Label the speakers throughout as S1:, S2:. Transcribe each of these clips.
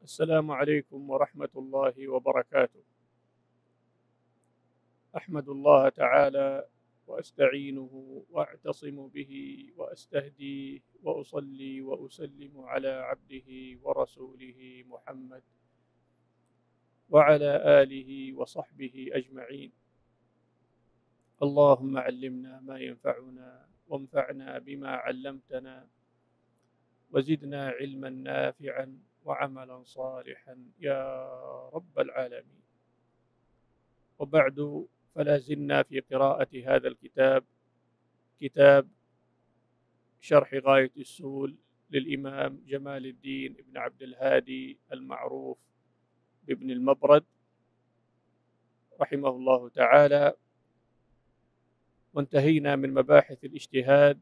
S1: السلام عليكم ورحمة الله وبركاته. أحمد الله تعالى وأستعينه وأعتصم به وأستهديه وأصلي وأسلم على عبده ورسوله محمد وعلى آله وصحبه أجمعين. اللهم علمنا ما ينفعنا وانفعنا بما علمتنا وزدنا علما نافعا وعملا صالحا يا رب العالمين. وبعد، فلا زلنا في قراءة هذا الكتاب، كتاب شرح غاية السول للإمام جمال الدين ابن عبد الهادي المعروف بابن المبرد رحمه الله تعالى. وانتهينا من مباحث الاجتهاد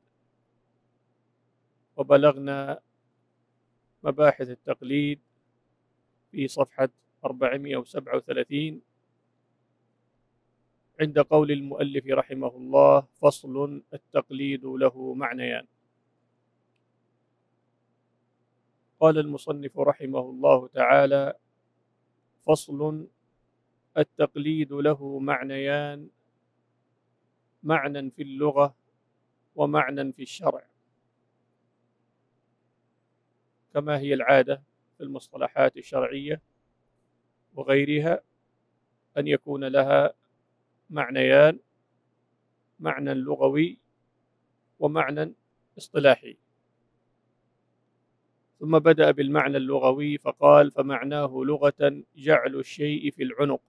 S1: وبلغنا مباحث التقليد في صفحة 437 عند قول المؤلف رحمه الله: فصل: التقليد له معنيان. قال المصنف رحمه الله تعالى: فصل: التقليد له معنيان، معنى في اللغة ومعنى في الشرع، كما هي العادة في المصطلحات الشرعية وغيرها أن يكون لها معنيان: معنى لغوي ومعنى اصطلاحي. ثم بدأ بالمعنى اللغوي فقال: فمعناه لغة جعل الشيء في العنق،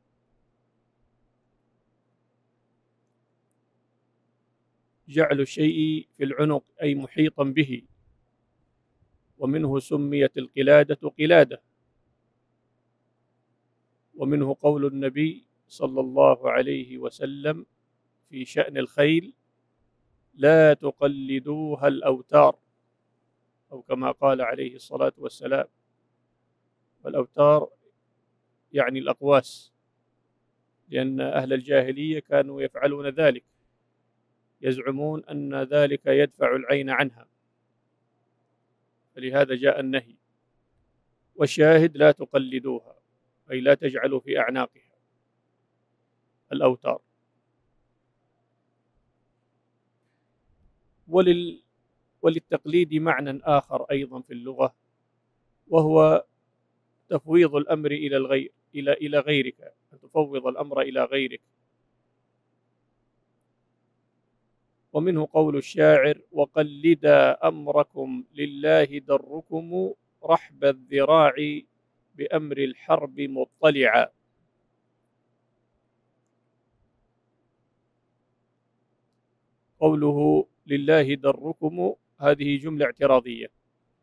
S1: جعل الشيء في العنق أي محيطا به، ومنه سميت القلادة قلادة. ومنه قول النبي صلى الله عليه وسلم في شأن الخيل: لا تقلدوها الأوتار، أو كما قال عليه الصلاة والسلام. والأوتار يعني الأقواس، لأن أهل الجاهلية كانوا يفعلون ذلك، يزعمون أن ذلك يدفع العين عنها، فلهذا جاء النهي. والشاهد: لا تقلدوها أي لا تجعلوا في أعناقها الأوتار. وللتقليد معنى آخر أيضا في اللغة، وهو تفويض الأمر إلى الغير، إلى غيرك، أن تفوض الأمر إلى غيرك. ومنه قول الشاعر: وقلدا أمركم لله دركم رحب الذراع بأمر الحرب مطلعا. قوله لله دركم هذه جملة اعتراضية،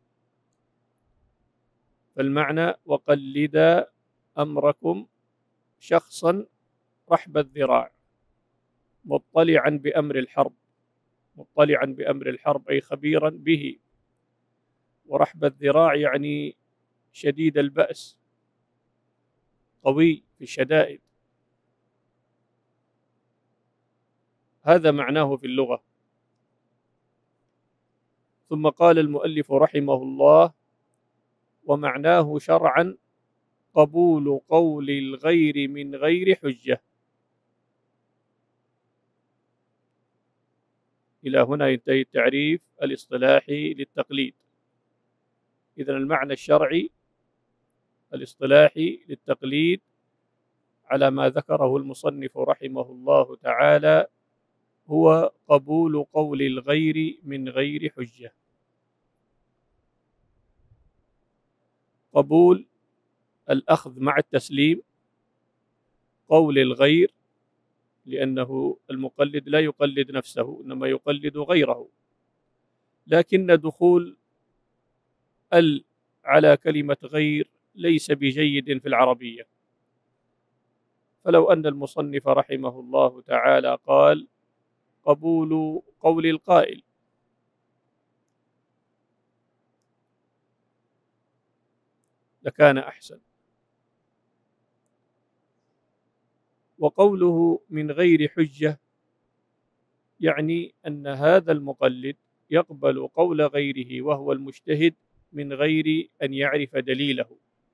S1: فالمعنى: وقلدا أمركم شخصا رحب الذراع مطلعا بأمر الحرب، مطلعا بأمر الحرب أي خبيرا به. ورحب الذراع يعني شديد البأس، قوي في الشدائد. هذا معناه في اللغة. ثم قال المؤلف رحمه الله: ومعناه شرعا قبول قول الغير من غير حجة. إلى هنا ينتهي التعريف الاصطلاحي للتقليد. إذن المعنى الشرعي الاصطلاحي للتقليد على ما ذكره المصنف رحمه الله تعالى هو قبول قول الغير من غير حجة. قبول الأخذ مع التسليم قول الغير، لأنه المقلد لا يقلد نفسه إنما يقلد غيره، لكن دخول على كلمة غير ليس بجيد في العربية. فلو أن المصنف رحمه الله تعالى قال: قبول قول القائل، لكان أحسن. وقوله من غير حجة يعني أن هذا المقلد يقبل قول غيره وهو المجتهد من غير أن يعرف دليله،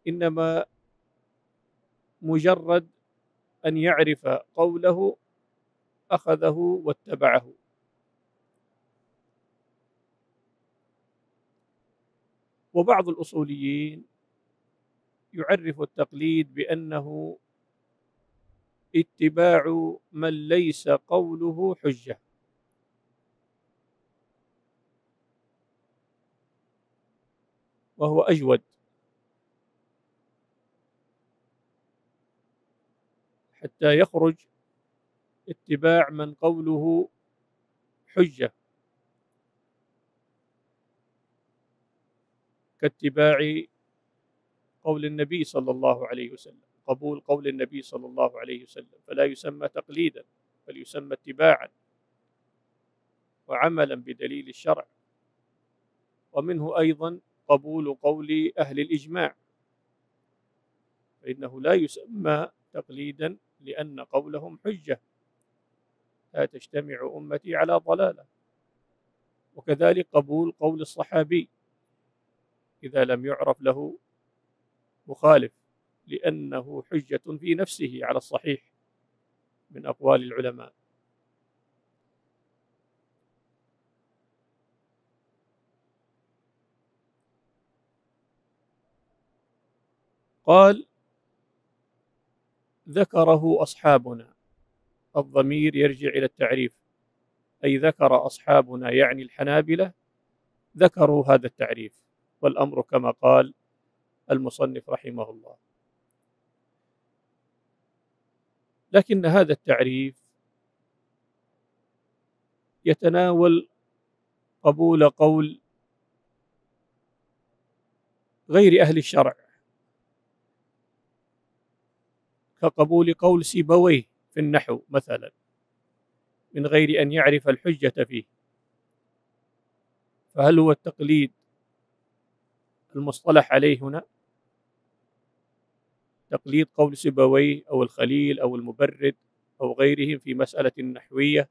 S1: إنما مجرد أن يعرف قوله أخذه واتبعه. وبعض الأصوليين يعرف التقليد بأنه اتباع من ليس قوله حجة، وهو أجود، حتى يخرج اتباع من قوله حجة، كاتباع قول النبي صلى الله عليه وسلم، قبول قول النبي صلى الله عليه وسلم، فلا يسمى تقليدا بل يسمى اتباعا وعملا بدليل الشرع. ومنه أيضا قبول قول أهل الإجماع، فإنه لا يسمى تقليدا لأن قولهم حجة، لا تجتمع أمتي على ضلالة. وكذلك قبول قول الصحابي إذا لم يعرف له مخالف، لأنه حجة في نفسه على الصحيح من أقوال العلماء. قال: ذكره أصحابنا، الضمير يرجع إلى التعريف، أي ذكر أصحابنا يعني الحنابلة ذكروا هذا التعريف، والأمر كما قال المصنف رحمه الله. لكن هذا التعريف يتناول قبول قول غير أهل الشرع، كقبول قول سيبويه في النحو مثلا من غير أن يعرف الحجة فيه. فهل هو التقليد المصطلح عليه هنا تقليد قول سيبويه أو الخليل أو المبرد أو غيرهم في مسألة نحوية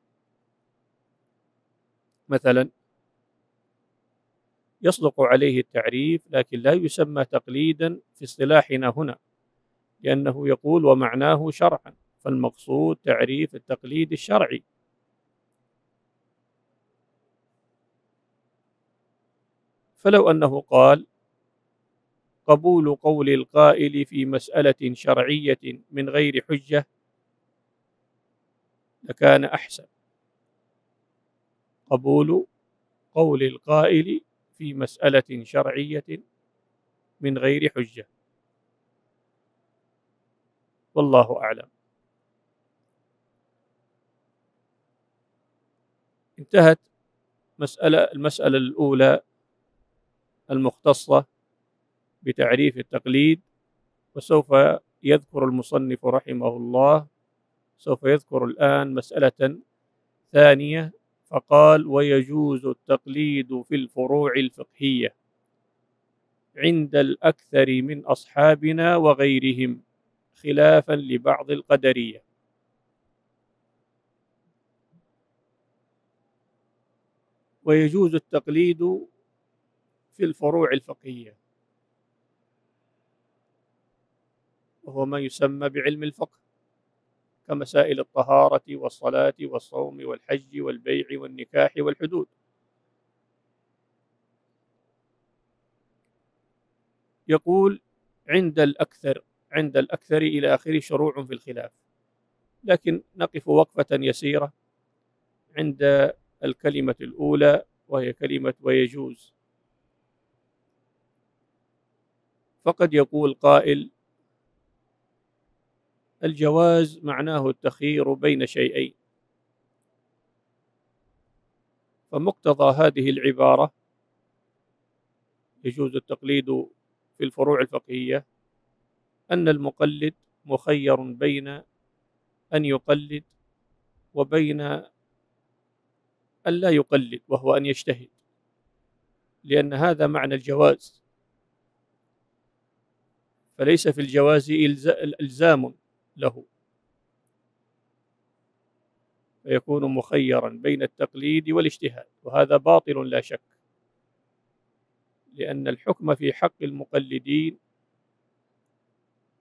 S1: مثلا؟ يصدق عليه التعريف، لكن لا يسمى تقليدا في اصطلاحنا هنا، لأنه يقول ومعناه شرعا، فالمقصود تعريف التقليد الشرعي. فلو أنه قال قبول قول القائل في مسألة شرعية من غير حجة لكان أحسن، قبول قول القائل في مسألة شرعية من غير حجة، والله أعلم. انتهت المسألة الأولى المختصة بتعريف التقليد، وسوف يذكر المصنف رحمه الله، سوف يذكر الآن مسألة ثانية، فقال: ويجوز التقليد في الفروع الفقهية عند الأكثر من أصحابنا وغيرهم، خلافا لبعض القدرية. ويجوز التقليد في الفروع الفقهية، وهو ما يسمى بعلم الفقه، كمسائل الطهارة والصلاة والصوم والحج والبيع والنكاح والحدود. يقول عند الأكثر إلى آخره شروع في الخلاف، لكن نقف وقفة يسيرة عند الكلمة الأولى، وهي كلمة ويجوز. فقد يقول قائل: الجواز معناه التخيير بين شيئين، فمقتضى هذه العبارة يجوز التقليد في الفروع الفقهية أن المقلد مخير بين أن يقلد وبين أن لا يقلد، وهو أن يجتهد، لأن هذا معنى الجواز، فليس في الجواز إلزام له، فيكون مخيرا بين التقليد والاجتهاد، وهذا باطل لا شك، لأن الحكم في حق المقلدين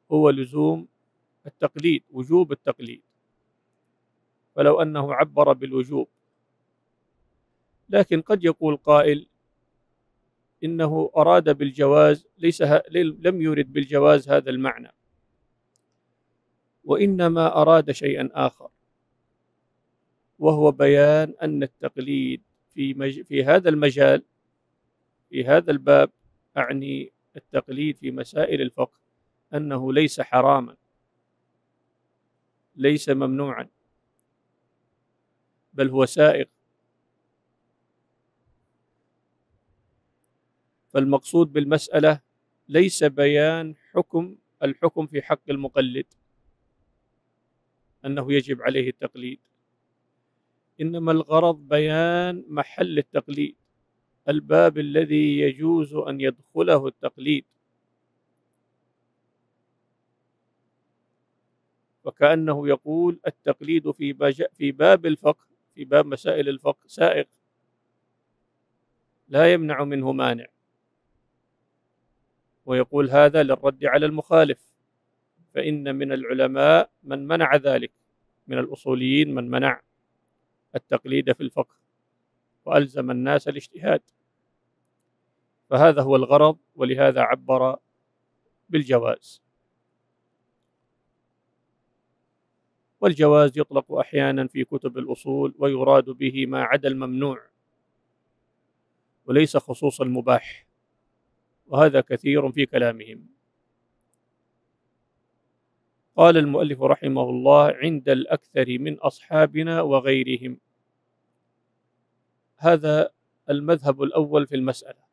S1: هو لزوم التقليد، وجوب التقليد، فلو أنه عبر بالوجوب. لكن قد يقول قائل إنه أراد بالجواز، لم يرد بالجواز هذا المعنى، وإنما أراد شيئا آخر، وهو بيان أن التقليد في هذا المجال، في هذا الباب، أعني التقليد في مسائل الفقه، أنه ليس حراما، ليس ممنوعا، بل هو سائغ. فالمقصود بالمسألة ليس بيان الحكم في حق المقلد أنه يجب عليه التقليد، إنما الغرض بيان محل التقليد، الباب الذي يجوز أن يدخله التقليد. وكأنه يقول التقليد في باب الفقه، في باب مسائل الفقه سائغ، لا يمنع منه مانع. ويقول هذا للرد على المخالف، فإن من العلماء من منع ذلك، من الأصوليين من منع التقليد في الفقه وألزم الناس الاجتهاد. فهذا هو الغرض، ولهذا عبر بالجواز. والجواز يطلق أحيانا في كتب الأصول ويراد به ما عدا الممنوع، وليس خصوص المباح، وهذا كثير في كلامهم. قال المؤلف رحمه الله: عند الأكثر من أصحابنا وغيرهم. هذا المذهب الأول في المسألة.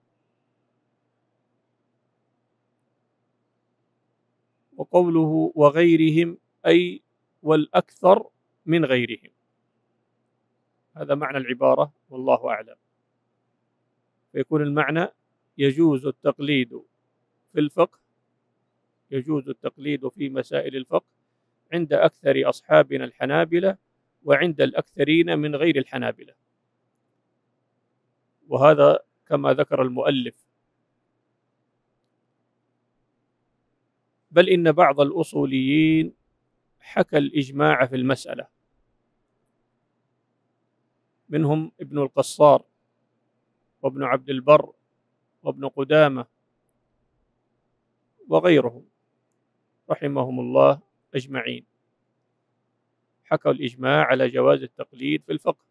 S1: وقوله وغيرهم أي والأكثر من غيرهم، هذا معنى العبارة والله أعلم. فيكون المعنى يجوز التقليد في الفقه، يجوز التقليد في مسائل الفقه عند أكثر أصحابنا الحنابلة، وعند الأكثرين من غير الحنابلة. وهذا كما ذكر المؤلف. بل إن بعض الأصوليين حكى الإجماع في المسألة، منهم ابن القصار وابن عبد البر وابن قدامة وغيرهم رحمهم الله أجمعين، حكوا الإجماع على جواز التقليد في الفقه.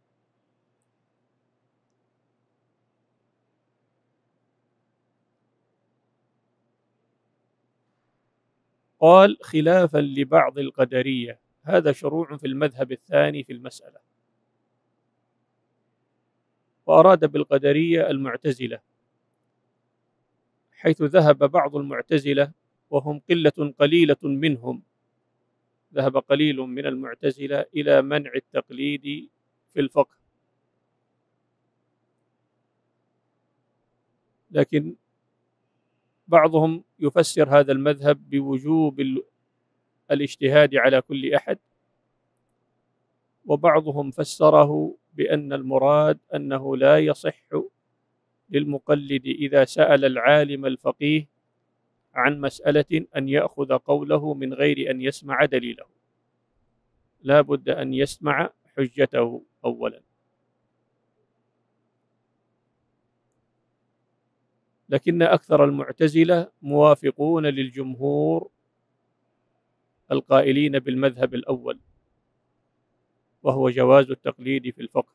S1: قال خلافا لبعض القدرية، هذا شروع في المذهب الثاني في المسألة. وأراد بالقدرية المعتزلة، حيث ذهب بعض المعتزلة وهم قليلة منهم، ذهب قليل من المعتزلة إلى منع التقليد في الفقه. لكن بعضهم يفسر هذا المذهب بوجوب الاجتهاد على كل أحد، وبعضهم فسره بأن المراد أنه لا يصح للمقلد إذا سأل العالم الفقيه عن مسألة أن يأخذ قوله من غير أن يسمع دليله، لا بد أن يسمع حجته أولا. لكن أكثر المعتزلة موافقون للجمهور القائلين بالمذهب الأول، وهو جواز التقليد في الفقه.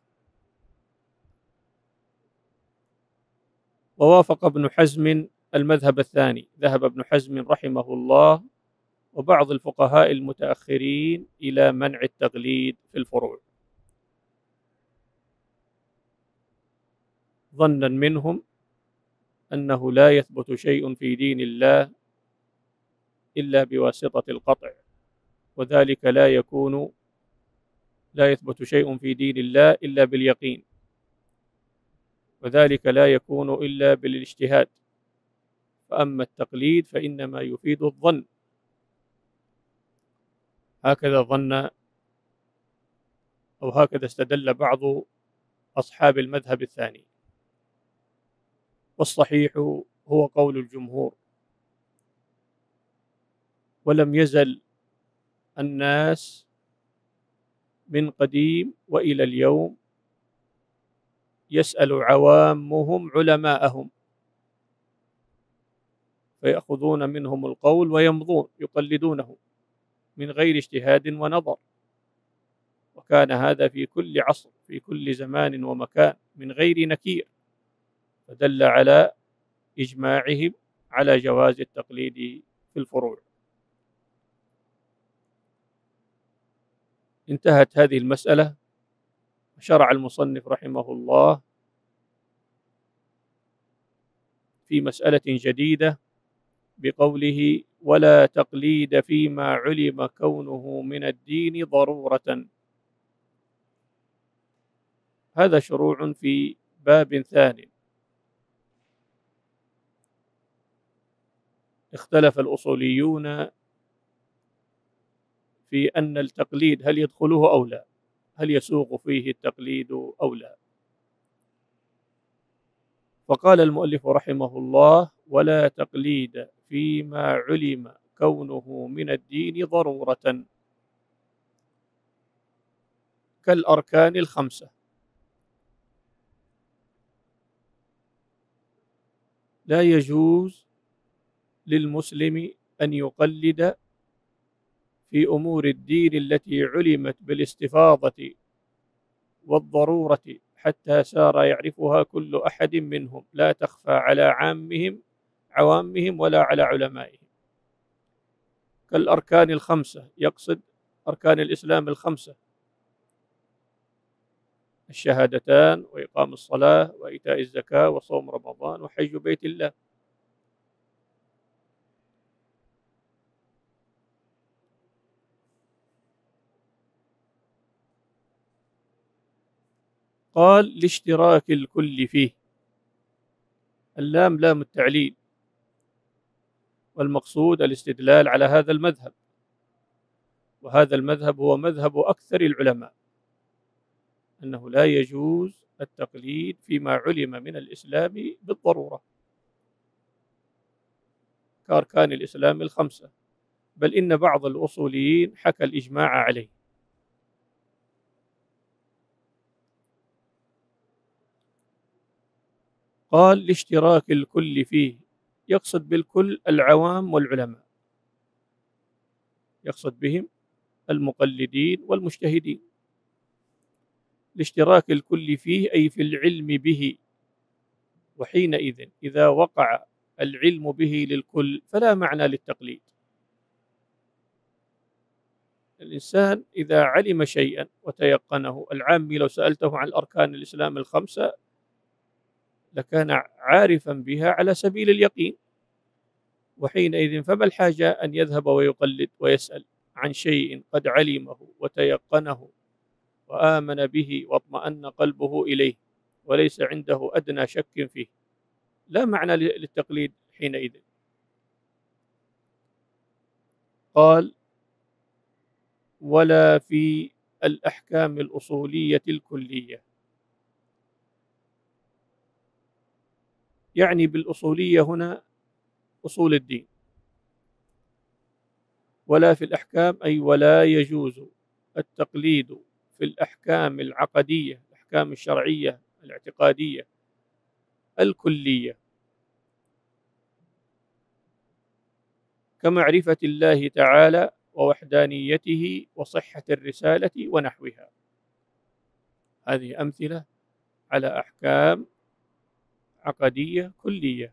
S1: ووافق ابن حزم المذهب الثاني، ذهب ابن حزم رحمه الله وبعض الفقهاء المتأخرين إلى منع التقليد في الفروع، ظنا منهم أنه لا يثبت شيء في دين الله إلا بواسطة القطع، وذلك لا يثبت شيء في دين الله إلا باليقين، وذلك لا يكون إلا بالاجتهاد. فأما التقليد فإنما يفيد الظن. هكذا ظن، أو هكذا استدل بعض أصحاب المذهب الثاني. والصحيح هو قول الجمهور، ولم يزل الناس من قديم وإلى اليوم يسأل عوامهم علماءهم فيأخذون منهم القول ويمضون يقلدونه من غير اجتهاد ونظر، وكان هذا في كل عصر في كل زمان ومكان من غير نكير، فدل على إجماعهم على جواز التقليد في الفروع. انتهت هذه المسألة، شرع المصنف رحمه الله في مسألة جديدة بقوله: ولا تقليد فيما علم كونه من الدين ضرورة. هذا شروع في باب ثان. اختلف الأصوليون في أن التقليد هل يدخله أو لا، هل يسوغ فيه التقليد أو لا. فقال المؤلف رحمه الله: ولا تقليد فيما علم كونه من الدين ضرورة كالأركان الخمسة. لا يجوز للمسلم أن يقلد في أمور الدين التي علمت بالاستفاضة والضرورة حتى صار يعرفها كل أحد منهم، لا تخفى على عوامهم ولا على علمائهم. كالأركان الخمسة، يقصد أركان الإسلام الخمسة: الشهادتان، وإقام الصلاة، وإيتاء الزكاة، وصوم رمضان، وحج بيت الله. قال: لاشتراك الكل فيه. اللام لام التعليل، والمقصود الاستدلال على هذا المذهب، وهذا المذهب هو مذهب أكثر العلماء، أنه لا يجوز التقليد فيما علم من الإسلام بالضرورة كأركان الإسلام الخمسة، بل إن بعض الأصوليين حكى الإجماع عليه. قال: لاشتراك الكل فيه، يقصد بالكل العوام والعلماء، يقصد بهم المقلدين والمجتهدين. لاشتراك الكل فيه أي في العلم به، وحينئذ إذا وقع العلم به للكل فلا معنى للتقليد. الإنسان إذا علم شيئا وتيقنه، العامي لو سألته عن أركان الإسلام الخمسة لكان عارفا بها على سبيل اليقين، وحينئذ فما الحاجة أن يذهب ويقلد ويسأل عن شيء قد علمه وتيقنه وآمن به واطمأن قلبه إليه وليس عنده أدنى شك فيه؟ لا معنى للتقليد حينئذ. قال: ولا في الأحكام الأصولية الكلية، يعني بالأصولية هنا أصول الدين. ولا في الأحكام أي ولا يجوز التقليد في الأحكام العقدية، الأحكام الشرعية الاعتقادية الكلية، كمعرفة الله تعالى ووحدانيته وصحة الرسالة ونحوها. هذه أمثلة على أحكام عقدية كلية: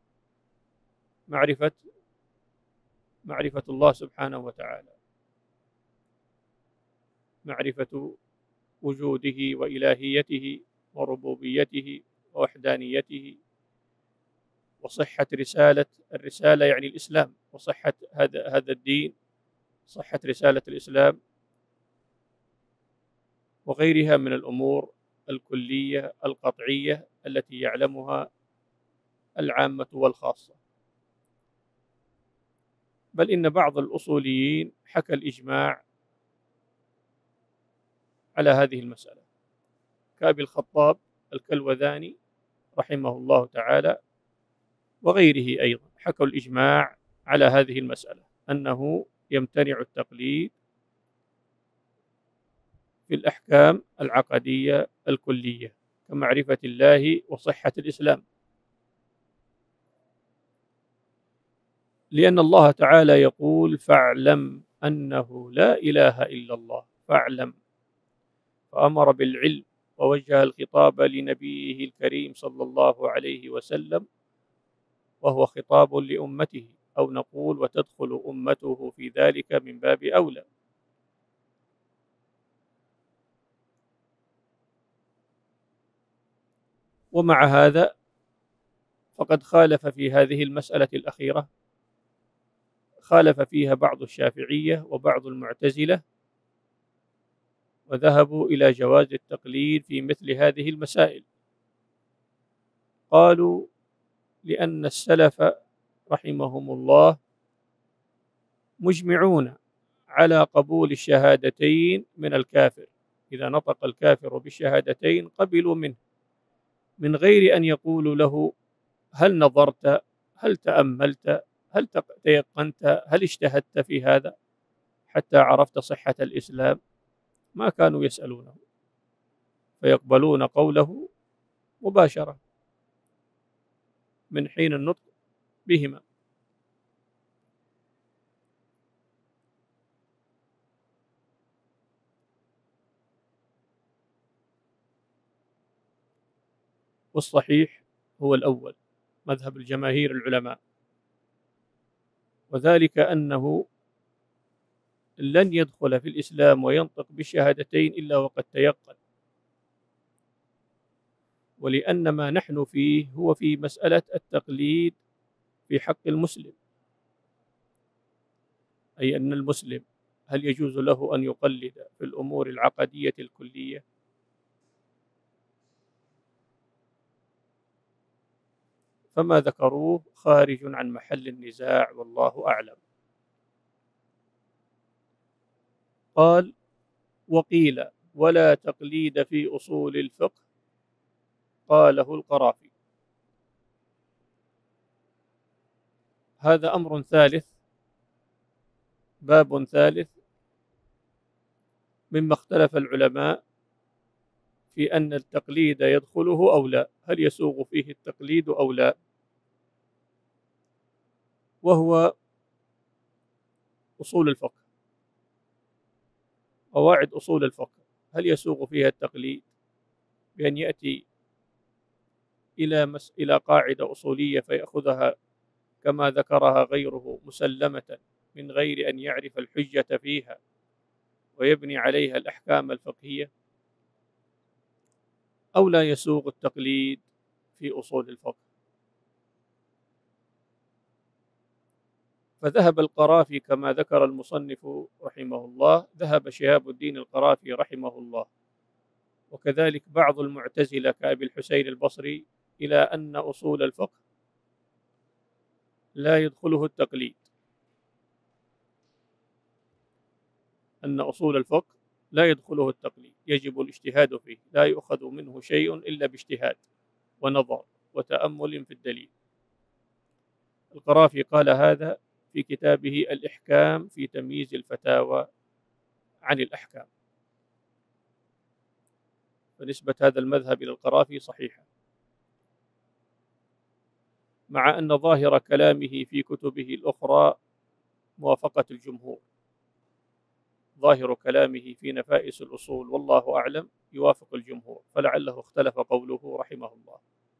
S1: معرفة الله سبحانه وتعالى، معرفة وجوده وإلهيته وربوبيته ووحدانيته، وصحة الرسالة يعني الإسلام، وصحة هذا الدين، صحة رسالة الإسلام، وغيرها من الأمور الكلية القطعية التي يعلمها العامة والخاصة. بل إن بعض الأصوليين حكى الإجماع على هذه المسألة، كأبي الخطاب الكلوذاني رحمه الله تعالى وغيره أيضا، حكوا الإجماع على هذه المسألة، أنه يمتنع التقليد في الأحكام العقدية الكلية كمعرفة الله وصحة الإسلام، لأن الله تعالى يقول: فاعلم أنه لا إله إلا الله، فاعلم، فأمر بالعلم ووجه الخطاب لنبيه الكريم صلى الله عليه وسلم، وهو خطاب لأمته، أو نقول وتدخل أمته في ذلك من باب أولى. ومع هذا فقد خالف في هذه المسألة الأخيرة، خالف فيها بعض الشافعية وبعض المعتزلة، وذهبوا إلى جواز التقليد في مثل هذه المسائل. قالوا: لأن السلف رحمهم الله مجمعون على قبول الشهادتين من الكافر، إذا نطق الكافر بالشهادتين قبلوا منه، من غير أن يقولوا له: هل نظرت؟ هل تأملت؟ هل تيقنت؟ هل اجتهدت في هذا حتى عرفت صحة الإسلام؟ ما كانوا يسألونه، فيقبلون قوله مباشرة من حين النطق بهما. والصحيح هو الأول، مذهب الجماهير العلماء، وذلك أنه لن يدخل في الإسلام وينطق بالشهادتين إلا وقد تيقن، ولأن ما نحن فيه هو في مسألة التقليد في حق المسلم، أي أن المسلم هل يجوز له أن يقلد في الأمور العقدية الكلية؟ فما ذكروه خارج عن محل النزاع، والله أعلم. قال: وقيل ولا تقليد في أصول الفقه، قاله القرافي. هذا أمر ثالث، باب ثالث مما اختلف العلماء في أن التقليد يدخله أو لا، هل يسوغ فيه التقليد أو لا، وهو أصول الفقه، قواعد أصول الفقه، هل يسوغ فيها التقليد بأن يأتي إلى قاعدة أصولية فيأخذها كما ذكرها غيره مسلمة من غير أن يعرف الحجة فيها ويبني عليها الأحكام الفقهية، أو لا يسوغ التقليد في أصول الفقه؟ فذهب القرافي كما ذكر المصنف رحمه الله، ذهب شهاب الدين القرافي رحمه الله، وكذلك بعض المعتزلة كأبي الحسين البصري، إلى أن أصول الفقه لا يدخله التقليد، أن أصول الفقه لا يدخله التقليد، يجب الاجتهاد فيه، لا يؤخذ منه شيء إلا باجتهاد ونظر وتأمل في الدليل. القرافي قال هذا في كتابه الإحكام في تمييز الفتاوى عن الأحكام، فنسبة هذا المذهب إلى القرافي صحيحة، مع أن ظاهر كلامه في كتبه الأخرى موافقة الجمهور، ظاهر كلامه في نفائس الأصول والله أعلم يوافق الجمهور، فلعله اختلف قوله رحمه الله.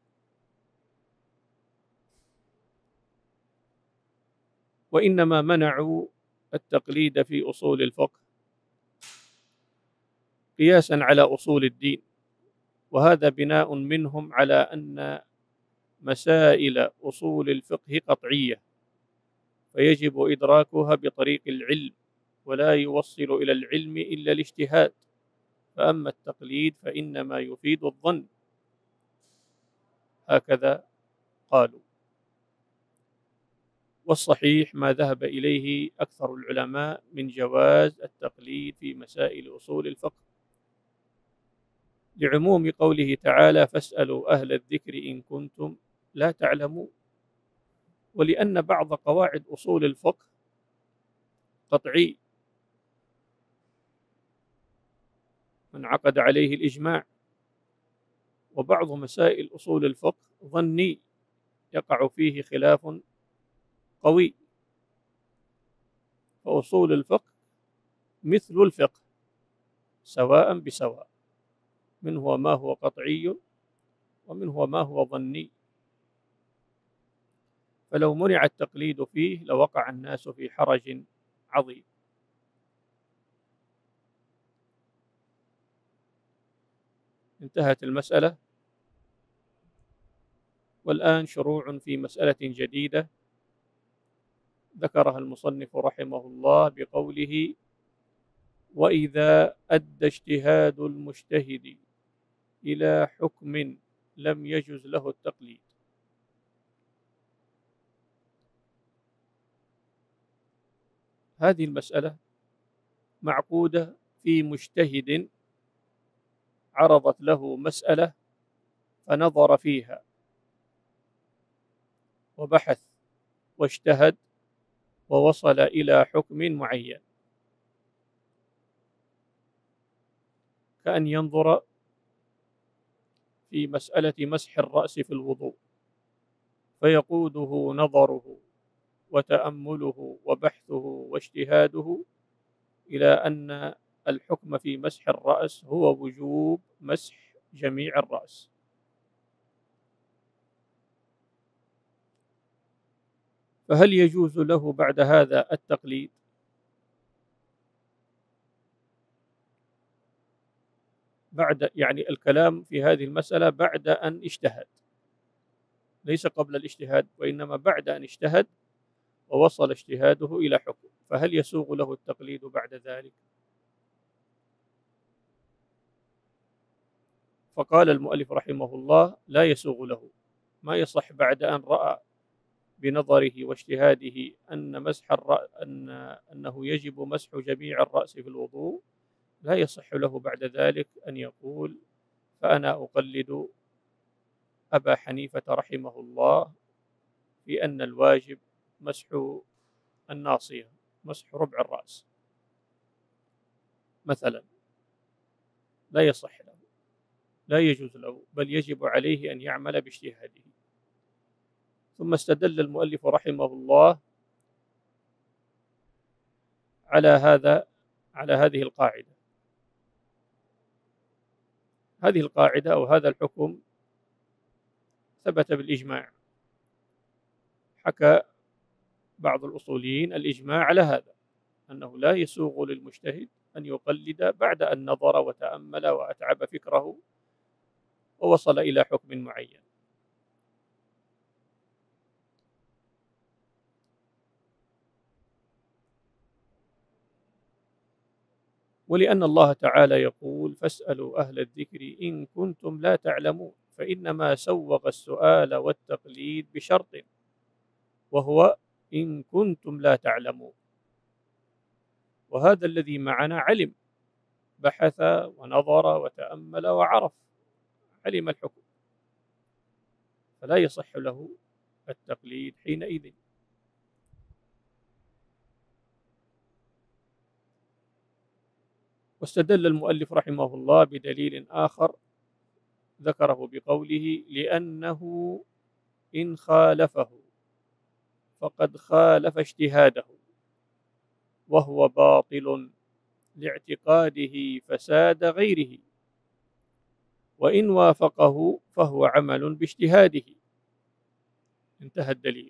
S1: وإنما منعوا التقليد في أصول الفقه قياسا على أصول الدين، وهذا بناء منهم على أن مسائل أصول الفقه قطعية، فيجب إدراكها بطريق العلم، ولا يوصل إلى العلم إلا الاجتهاد، فأما التقليد فإنما يفيد الظن، هكذا قالوا. والصحيح ما ذهب إليه أكثر العلماء من جواز التقليد في مسائل أصول الفقه، لعموم قوله تعالى: فاسألوا أهل الذكر إن كنتم لا تعلمون، ولأن بعض قواعد أصول الفقه قطعي انعقد عليه الإجماع، وبعض مسائل أصول الفقه ظني يقع فيه خلاف قوي. فأصول الفقه مثل الفقه سواء بسواء، منه ما هو قطعي ومنه ما هو ظني، فلو منع التقليد فيه لوقع الناس في حرج عظيم. انتهت المسألة، والآن شروع في مسألة جديدة ذكرها المصنف رحمه الله بقوله: وإذا أدى اجتهاد المجتهد إلى حكم لم يجز له التقليد. هذه المسألة معقودة في مجتهد عرضت له مسألة فنظر فيها وبحث واجتهد ووصل إلى حكم معين، كأن ينظر في مسألة مسح الرأس في الوضوء، فيقوده نظره وتأمله وبحثه واجتهاده إلى أن الحكم في مسح الرأس هو وجوب مسح جميع الرأس. فهل يجوز له بعد هذا التقليد؟ يعني الكلام في هذه المسألة بعد أن اجتهد، ليس قبل الاجتهاد، وإنما بعد أن اجتهد ووصل اجتهاده إلى حكم، فهل يسوغ له التقليد بعد ذلك؟ فقال المؤلف رحمه الله: لا يسوغ له، ما يصح بعد أن رأى بنظره واجتهاده أن مسح أنه يجب مسح جميع الرأس في الوضوء، لا يصح له بعد ذلك أن يقول: فأنا أقلد أبا حنيفة رحمه الله في أن الواجب مسح الناصية، مسح ربع الرأس مثلا. لا يصح له، لا يجوز له، بل يجب عليه أن يعمل باجتهاده. ثم استدل المؤلف رحمه الله على هذه القاعدة. هذه القاعدة أو هذا الحكم ثبت بالإجماع، حكى بعض الأصوليين الإجماع على هذا، أنه لا يسوغ للمجتهد أن يقلد بعد أن نظر وتأمل وأتعب فكره ووصل إلى حكم معين. ولأن الله تعالى يقول: فاسألوا أهل الذكر إن كنتم لا تعلمون، فإنما سوغ السؤال والتقليد بشرط، وهو إن كنتم لا تعلمون. وهذا الذي معنا علم، بحث ونظر وتأمل وعرف، علم الحكم، فلا يصح له التقليد حينئذ. واستدل المؤلف رحمه الله بدليل آخر ذكره بقوله: لأنه إن خالفه فقد خالف اجتهاده، وهو باطل لاعتقاده فساد غيره، وإن وافقه فهو عمل باجتهاده. انتهى الدليل.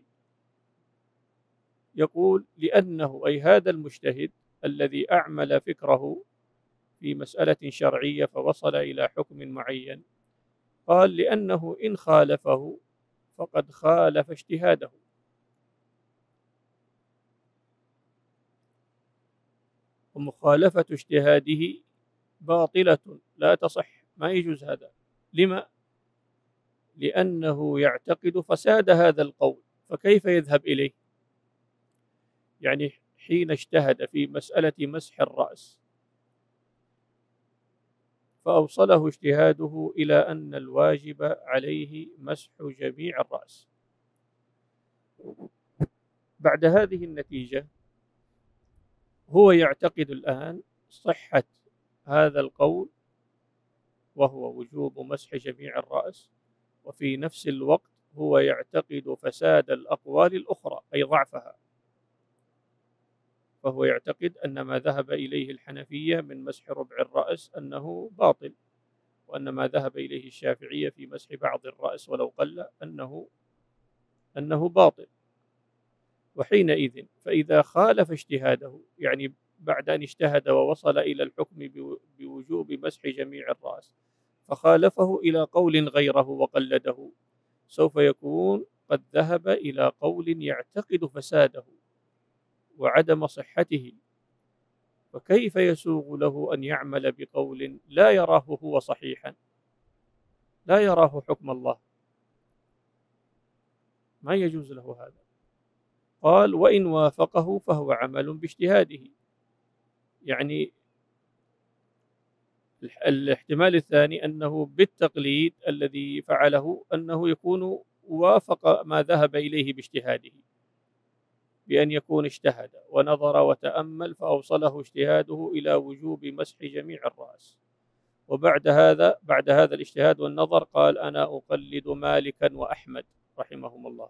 S1: يقول: لأنه أي هذا المجتهد الذي أعمل فكره في مسألة شرعية فوصل إلى حكم معين، قال: لأنه إن خالفه فقد خالف اجتهاده، ومخالفة اجتهاده باطلة لا تصح، ما يجوز هذا. لما؟ لأنه يعتقد فساد هذا القول، فكيف يذهب إليه؟ يعني حين اجتهد في مسألة مسح الرأس فأوصله اجتهاده إلى أن الواجب عليه مسح جميع الرأس، بعد هذه النتيجة هو يعتقد الآن صحة هذا القول وهو وجوب مسح جميع الرأس، وفي نفس الوقت هو يعتقد فساد الأقوال الأخرى أي ضعفها، فهو يعتقد أن ما ذهب إليه الحنفية من مسح ربع الرأس أنه باطل، وأن ما ذهب إليه الشافعية في مسح بعض الرأس ولو قل أنه باطل. وحينئذ فإذا خالف اجتهاده، يعني بعد أن اجتهد ووصل إلى الحكم بوجوب مسح جميع الرأس فخالفه إلى قول غيره وقلده، سوف يكون قد ذهب إلى قول يعتقد فساده وعدم صحته، فكيف يسوغ له أن يعمل بقول لا يراه هو صحيحا، لا يراه حكم الله؟ ما يجوز له هذا. قال وإن وافقه فهو عمل باجتهاده، يعني الاحتمال الثاني أنه بالتقليد الذي فعله أنه يكون وافق ما ذهب إليه باجتهاده، بأن يكون اجتهد ونظر وتأمل فأوصله اجتهاده إلى وجوب مسح جميع الرأس، بعد هذا الاجتهاد والنظر قال أنا أقلد مالكا وأحمد رحمهم الله،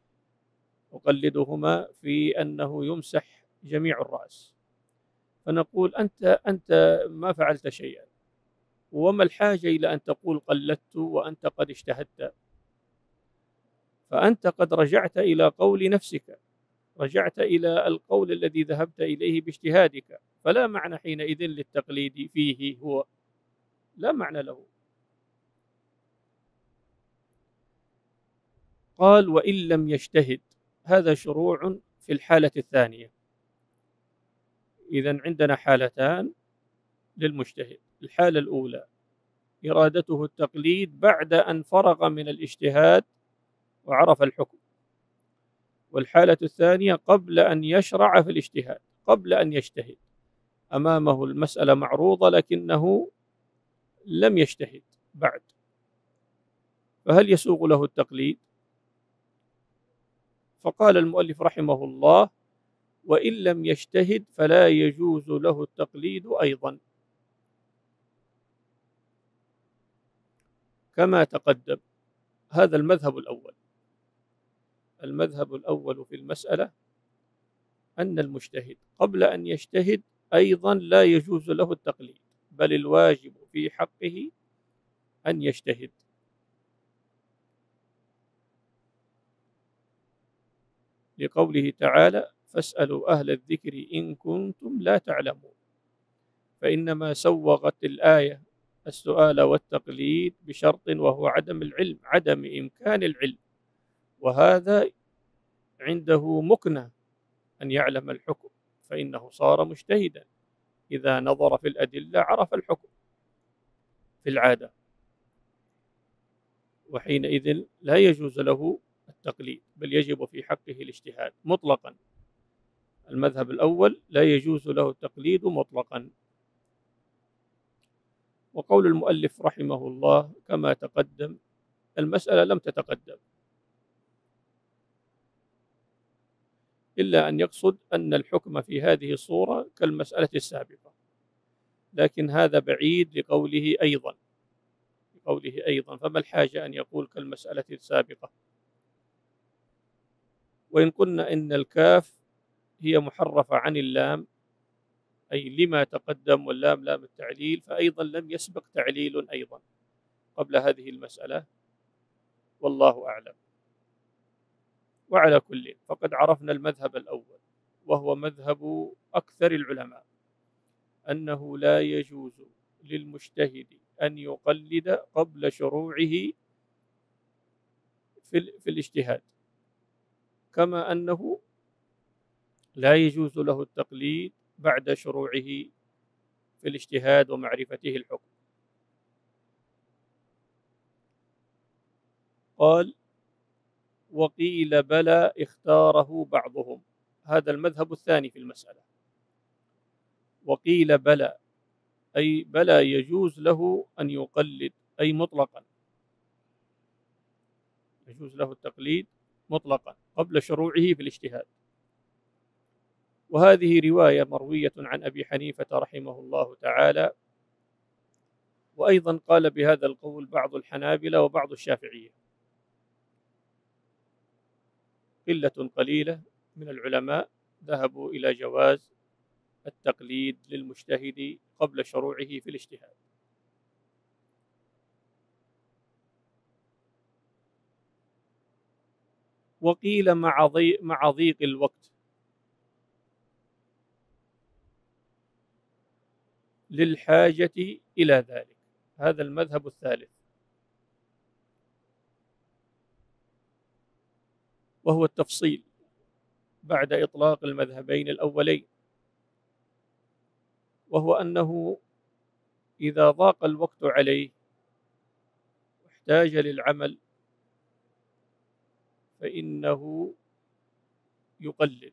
S1: أقلدهما في أنه يمسح جميع الرأس، فنقول أنت ما فعلت شيئا، وما الحاجة إلى أن تقول قلدت وأنت قد اجتهدت؟ فأنت قد رجعت إلى قول نفسك، رجعت إلى القول الذي ذهبت إليه باجتهادك، فلا معنى حينئذ للتقليد فيه، هو لا معنى له. قال وإن لم يجتهد، هذا شروع في الحالة الثانية. إذن عندنا حالتان للمجتهد، الحالة الأولى إرادته التقليد بعد أن فرغ من الاجتهاد وعرف الحكم، والحالة الثانية قبل أن يشرع في الاجتهاد، قبل أن يجتهد، أمامه المسألة معروضة لكنه لم يجتهد بعد، فهل يسوغ له التقليد؟ فقال المؤلف رحمه الله وإن لم يجتهد فلا يجوز له التقليد أيضا، كما تقدم. هذا المذهب الأول. المذهب الأول في المسألة أن المجتهد قبل أن يجتهد أيضا لا يجوز له التقليد، بل الواجب في حقه أن يجتهد، لقوله تعالى فاسألوا أهل الذكر إن كنتم لا تعلمون، فإنما سوغت الآية السؤال والتقليد بشرط وهو عدم العلم، عدم إمكان العلم، وهذا عنده مكنة أن يعلم الحكم، فإنه صار مجتهدا إذا نظر في الأدلة عرف الحكم في العادة، وحينئذ لا يجوز له التقليد، بل يجب في حقه الاجتهاد مطلقا. المذهب الأول لا يجوز له التقليد مطلقا. وقول المؤلف رحمه الله كما تقدم، المسألة لم تتقدم، إلا أن يقصد أن الحكم في هذه الصورة كالمسألة السابقة، لكن هذا بعيد لقوله أيضا، فما الحاجة أن يقول كالمسألة السابقة؟ وإن قلنا إن الكاف هي محرفة عن اللام أي لما تقدم، واللام لام التعليل، فأيضا لم يسبق تعليل أيضا قبل هذه المسألة، والله أعلم. وعلى كل فقد عرفنا المذهب الأول وهو مذهب أكثر العلماء، أنه لا يجوز للمجتهد أن يقلد قبل شروعه في الاجتهاد، كما أنه لا يجوز له التقليد بعد شروعه في الاجتهاد ومعرفته الحكم. قال وقيل بلى اختاره بعضهم، هذا المذهب الثاني في المسألة. وقيل بلى أي بلى يجوز له أن يقلد، أي مطلقا يجوز له التقليد مطلقا قبل شروعه في الاجتهاد. وهذه رواية مروية عن أبي حنيفة رحمه الله تعالى، وأيضا قال بهذا القول بعض الحنابلة وبعض الشافعية، قلة قليلة من العلماء ذهبوا إلى جواز التقليد للمجتهد قبل شروعه في الاجتهاد. وقيل مع ضيق الوقت للحاجة إلى ذلك. هذا المذهب الثالث، وهو التفصيل بعد إطلاق المذهبين الأولين، وهو أنه إذا ضاق الوقت عليه واحتاج للعمل فإنه يقلد،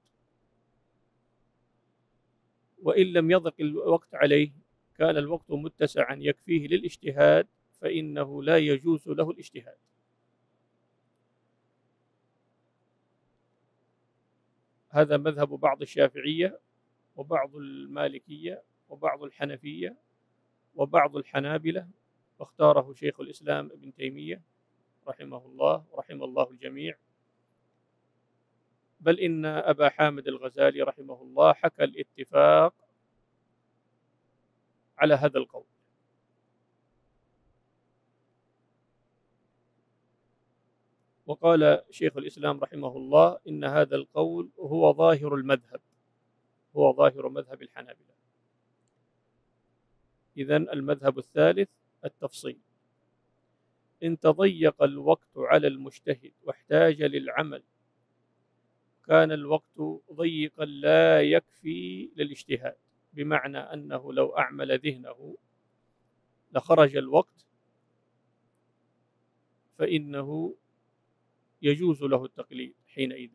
S1: وإن لم يضق الوقت عليه كان الوقت متسعا يكفيه للاجتهاد فإنه لا يجوز له الاجتهاد. هذا مذهب بعض الشافعية وبعض المالكية وبعض الحنفية وبعض الحنابلة، واختاره شيخ الإسلام ابن تيمية رحمه الله ورحم الله الجميع، بل إن أبا حامد الغزالي رحمه الله حكى الاتفاق على هذا القول. وقال شيخ الإسلام رحمه الله إن هذا القول هو ظاهر المذهب، هو ظاهر مذهب الحنابلة. إذن المذهب الثالث التفصيل. إن تضيق الوقت على المجتهد واحتاج للعمل كان الوقت ضيقا لا يكفي للاجتهاد، بمعنى أنه لو أعمل ذهنه لخرج الوقت فإنه يجوز له التقليد حينئذ.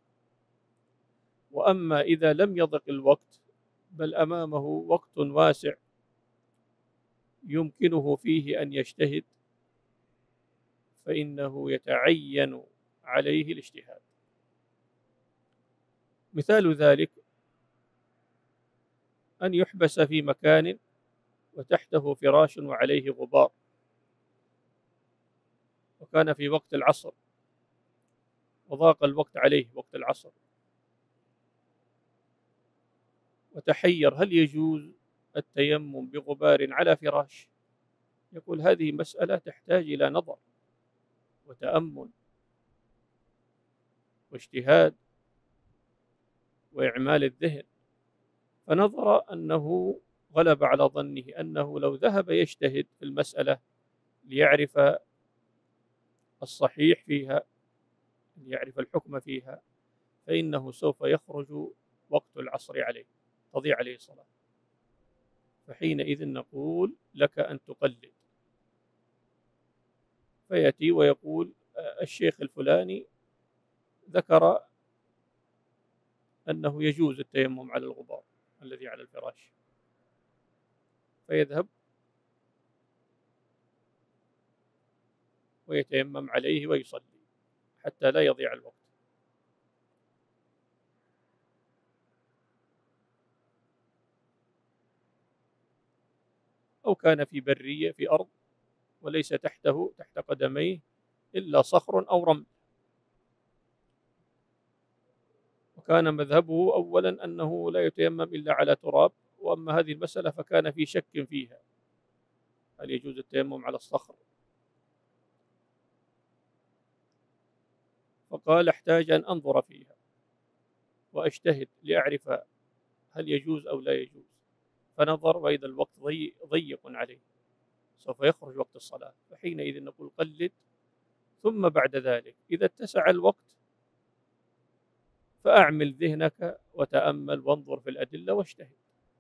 S1: وأما إذا لم يضق الوقت بل أمامه وقت واسع يمكنه فيه أن يجتهد فإنه يتعين عليه الاجتهاد. مثال ذلك أن يحبس في مكان وتحته فراش وعليه غبار، وكان في وقت العصر وضاق الوقت عليه وقت العصر وتحير هل يجوز التيمم بغبار على فراش؟ يقول هذه مسألة تحتاج إلى نظر وتأمل واجتهاد وإعمال الذهن، فنظر أنه غلب على ظنه أنه لو ذهب يجتهد في المسألة ليعرف الصحيح فيها، ليعرف الحكم فيها، فإنه سوف يخرج وقت العصر عليه، تضيع عليه الصلاة، فحينئذ نقول لك أن تقلد. فيأتي ويقول الشيخ الفلاني ذكر أنه يجوز التيمم على الغبار الذي على الفراش، فيذهب ويتيمم عليه ويصلي حتى لا يضيع الوقت. أو كان في برية في أرض وليس تحته تحت قدميه إلا صخر أو رمل، وكان مذهبه أولا أنه لا يتيمم إلا على تراب، وأما هذه المسألة فكان في شك فيها هل يجوز التيمم على الصخر، فقال احتاج أن أنظر فيها وأجتهد لأعرف هل يجوز أو لا يجوز، فنظر وإذا الوقت ضيق عليه سوف يخرج وقت الصلاة، فحينئذ نقول قلد، ثم بعد ذلك إذا اتسع الوقت فأعمل ذهنك وتأمل وانظر في الأدلة واجتهد.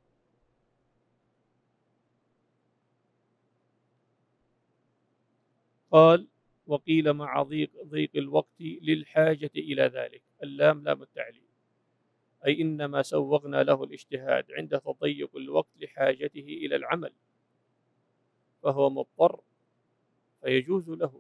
S1: قال وقيل مع ضيق الوقت للحاجة إلى ذلك، اللام لام التعليل، أي إنما سوغنا له الاجتهاد عند تضيق الوقت لحاجته إلى العمل فهو مضطر فيجوز له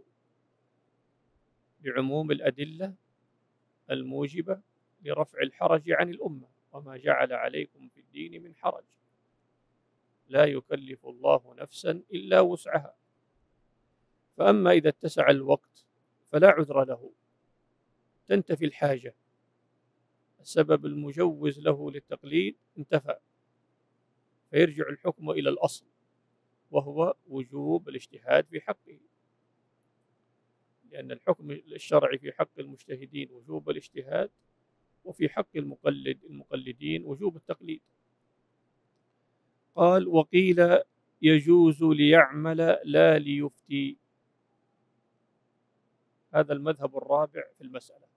S1: لعموم الأدلة الموجبة لرفع الحرج عن الأمة وما جعل عليكم في الدين من حرج لا يكلف الله نفسا إلا وسعها. فأما إذا اتسع الوقت فلا عذر له، تنتفي الحاجة، السبب المجوز له للتقليد انتفى، فيرجع الحكم إلى الأصل وهو وجوب الاجتهاد في حقه، لأن الحكم الشرعي في حق المجتهدين وجوب الاجتهاد، وفي حق المقلدين وجوب التقليد. قال: وقيل يجوز ليعمل لا ليفتي. هذا المذهب الرابع في المسألة،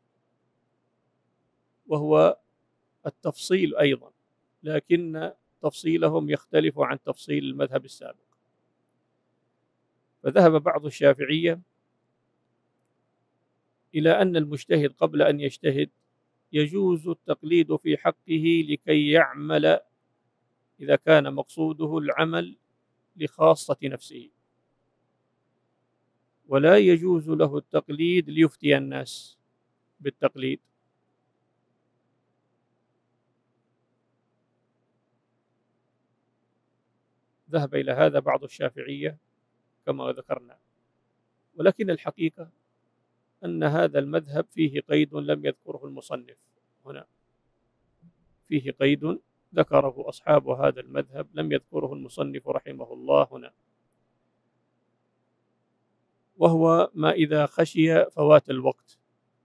S1: وهو التفصيل أيضا، لكن تفصيلهم يختلف عن تفصيل المذهب السابق. فذهب بعض الشافعية إلى أن المجتهد قبل أن يجتهد يجوز التقليد في حقه لكي يعمل إذا كان مقصوده العمل لخاصة نفسه، ولا يجوز له التقليد ليفتي الناس بالتقليد. ذهب إلى هذا بعض الشافعية كما ذكرنا، ولكن الحقيقة أن هذا المذهب فيه قيد لم يذكره المصنف هنا، فيه قيد ذكره أصحاب هذا المذهب لم يذكره المصنف رحمه الله هنا، وهو ما إذا خشي فوات الوقت.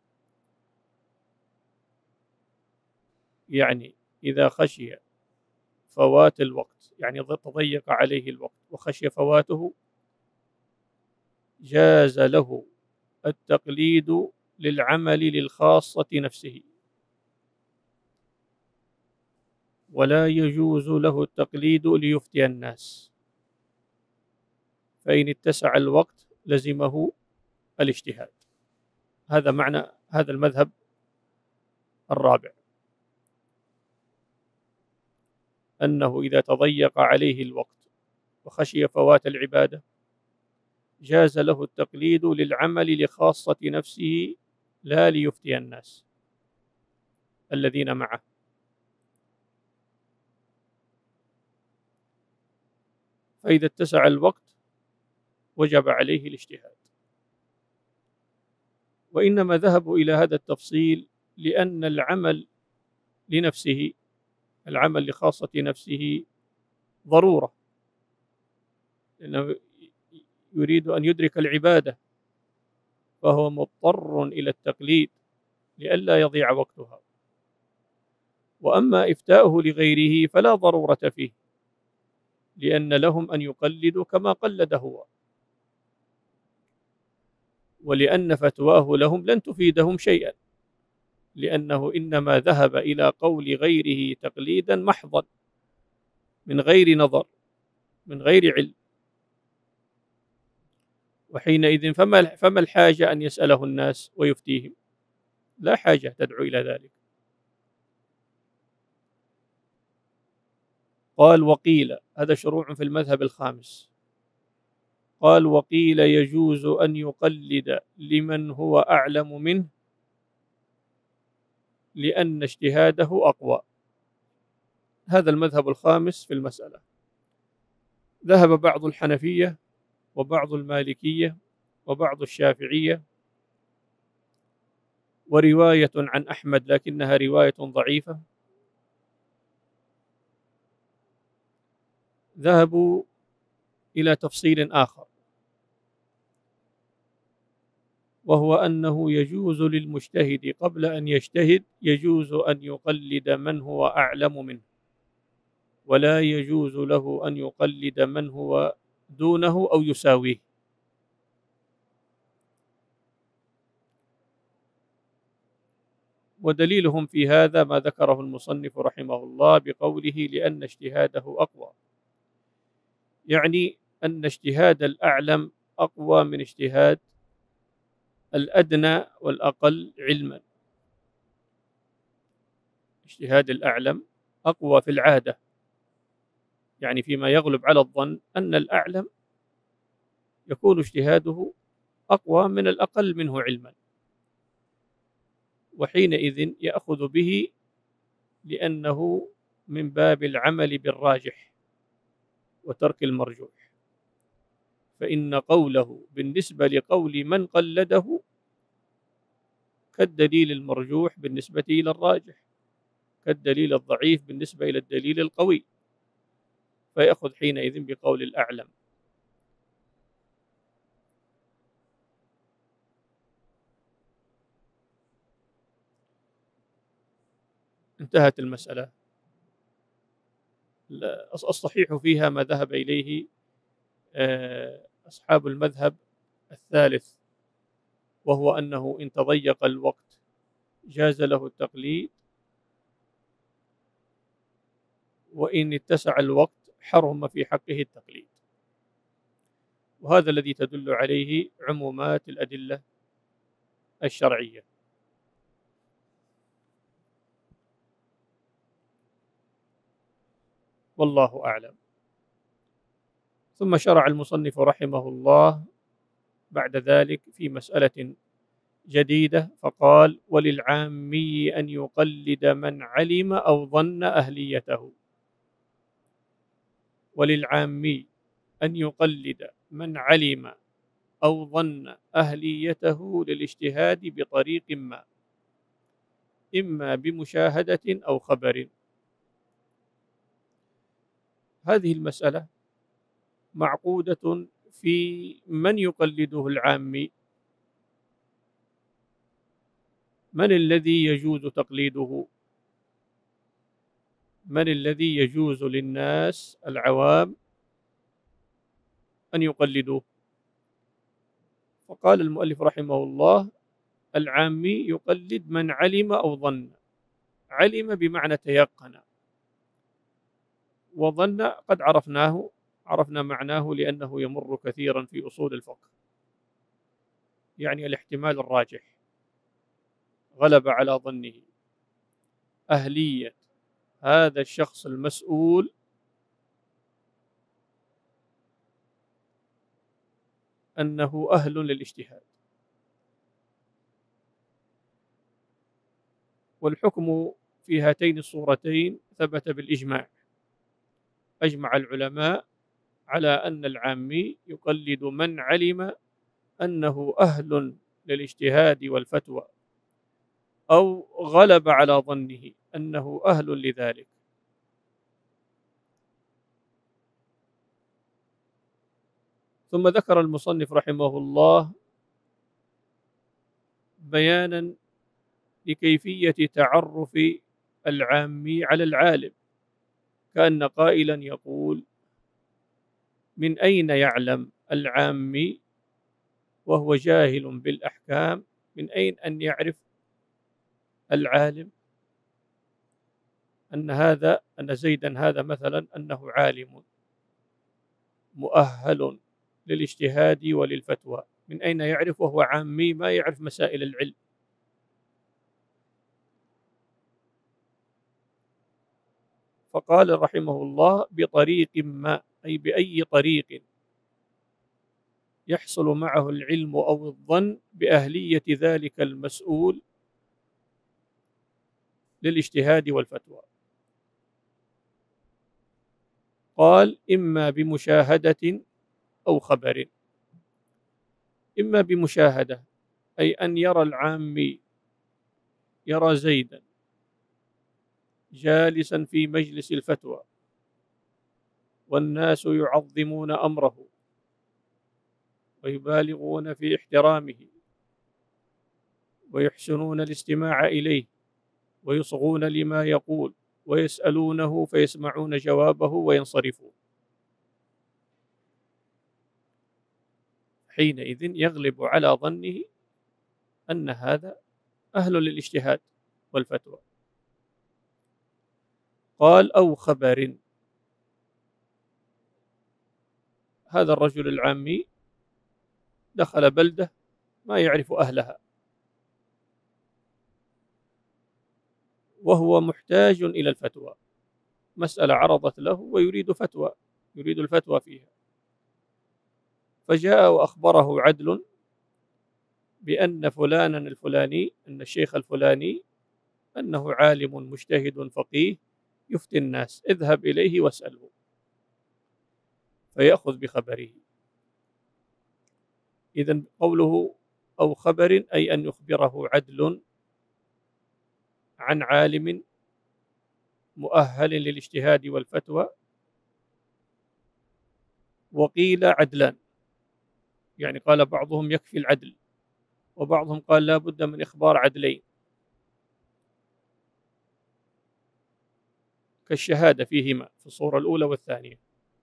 S1: يعني إذا خشي فوات الوقت، يعني تضيق عليه الوقت وخشي فواته، جاز له التقليد للعمل للخاصة نفسه، ولا يجوز له التقليد ليفتي الناس، فإن اتسع الوقت لزمه الاجتهاد. هذا معنى هذا المذهب الرابع، أنه إذا تضيق عليه الوقت وخشي فوات العبادة جاز له التقليد للعمل لخاصة نفسه لا ليفتي الناس الذين معه. فإذا اتسع الوقت وجب عليه الاجتهاد. وإنما ذهبوا إلى هذا التفصيل لأن العمل لنفسه، العمل لخاصة نفسه ضرورة، لأنه يريد أن يدرك العبادة، فهو مضطر إلى التقليد لئلا يضيع وقتها. وأما إفتاؤه لغيره فلا ضرورة فيه، لأن لهم أن يقلدوا كما قلد هو، ولأن فتواه لهم لن تفيدهم شيئا، لأنه إنما ذهب إلى قول غيره تقليدا محضا من غير نظر من غير علم، وحينئذ فما الحاجة أن يسأله الناس ويفتيهم؟ لا حاجة تدعو إلى ذلك. قال: وقيل، هذا شروع في المذهب الخامس، قال: وقيل يجوز أن يقلد لمن هو أعلم منه لأن اجتهاده أقوى. هذا المذهب الخامس في المسألة. ذهب بعض الحنفية وبعض المالكية وبعض الشافعية ورواية عن أحمد لكنها رواية ضعيفة، ذهبوا إلى تفصيل آخر، وهو أنه يجوز للمجتهد قبل أن يجتهد يجوز أن يقلد من هو أعلم منه، ولا يجوز له أن يقلد من هو دونه أو يساويه. ودليلهم في هذا ما ذكره المصنف رحمه الله بقوله: لأن اجتهاده أقوى، يعني أن اجتهاد الأعلم أقوى من اجتهاد الأدنى والأقل علما. اجتهاد الأعلم أقوى في العادة، يعني فيما يغلب على الظن أن الأعلم يكون اجتهاده أقوى من الأقل منه علما، وحينئذ يأخذ به لأنه من باب العمل بالراجح وترك المرجوح، فإن قوله بالنسبة لقول من قلده كالدليل المرجوح بالنسبة إلى الراجح، كالدليل الضعيف بالنسبة إلى الدليل القوي، فيأخذ حينئذ بقول الأعلم. انتهت المسألة. الصحيح فيها ما ذهب إليه أصحاب المذهب الثالث، وهو أنه إن تضيق الوقت جاز له التقليد، وإن اتسع الوقت حرم في حقه التقليد، وهذا الذي تدل عليه عمومات الأدلة الشرعية. والله أعلم. ثم شرع المصنف رحمه الله بعد ذلك في مسألة جديدة، فقال: وللعامي أن يقلد من علم أو ظن أهليته. وللعامي أن يقلد من علم أو ظن أهليته للاجتهاد بطريق ما، إما بمشاهدة أو خبر. هذه المسألة معقودة في من يقلده العامي، من الذي يجوز تقليده، من الذي يجوز للناس العوام أن يقلدوه. فقال المؤلف رحمه الله: العامي يقلد من علم أو ظن. علم بمعنى تيقن، وظن قد عرفنا معناه لأنه يمر كثيرا في أصول الفقه، يعني الاحتمال الراجح غلب على ظنه. أهلية هذا الشخص المسؤول أنه أهل للاجتهاد. والحكم في هاتين الصورتين ثبت بالإجماع. أجمع العلماء على أن العامي يقلد من علم أنه أهل للاجتهاد والفتوى، أو غلب على ظنه أنه أهل لذلك. ثم ذكر المصنف رحمه الله بيانا لكيفية تعرف العامي على العالم، كأن قائلا يقول: من أين يعلم العامي وهو جاهل بالأحكام، من أين أن يعرف العالم أن زيدا هذا مثلا أنه عالم مؤهل للاجتهاد وللفتوى؟ من أين يعرف وهو عامي ما يعرف مسائل العلم؟ فقال رحمه الله: بطريق ما، أي بأي طريق يحصل معه العلم أو الظن بأهلية ذلك المسؤول للاجتهاد والفتوى. قال: إما بمشاهدة أو خبر. إما بمشاهدة، أي أن يرى العامي، يرى زيدا جالسا في مجلس الفتوى والناس يعظمون أمره ويبالغون في احترامه ويحسنون الاستماع إليه ويصغون لما يقول ويسألونه فيسمعون جوابه وينصرفون. حينئذ يغلب على ظنه أن هذا أهل للاجتهاد والفتوى. قال: أو خبر. هذا الرجل العامي دخل بلدة ما يعرف أهلها، وهو محتاج إلى الفتوى، مسألة عرضت له ويريد فتوى، يريد الفتوى فيها، فجاء وأخبره عدل بأن فلانا الفلاني، أن الشيخ الفلاني أنه عالم مجتهد فقيه يفتي الناس، اذهب إليه واسأله فيأخذ بخبره. إذن قوله أو خبر أي أن يخبره عدل عن عالم مؤهل للاجتهاد والفتوى. وقيل عدلان، يعني قال بعضهم يكفي العدل، وبعضهم قال لا بد من إخبار عدلين، كالشهادة فيهما في الصورة الأولى والثانية.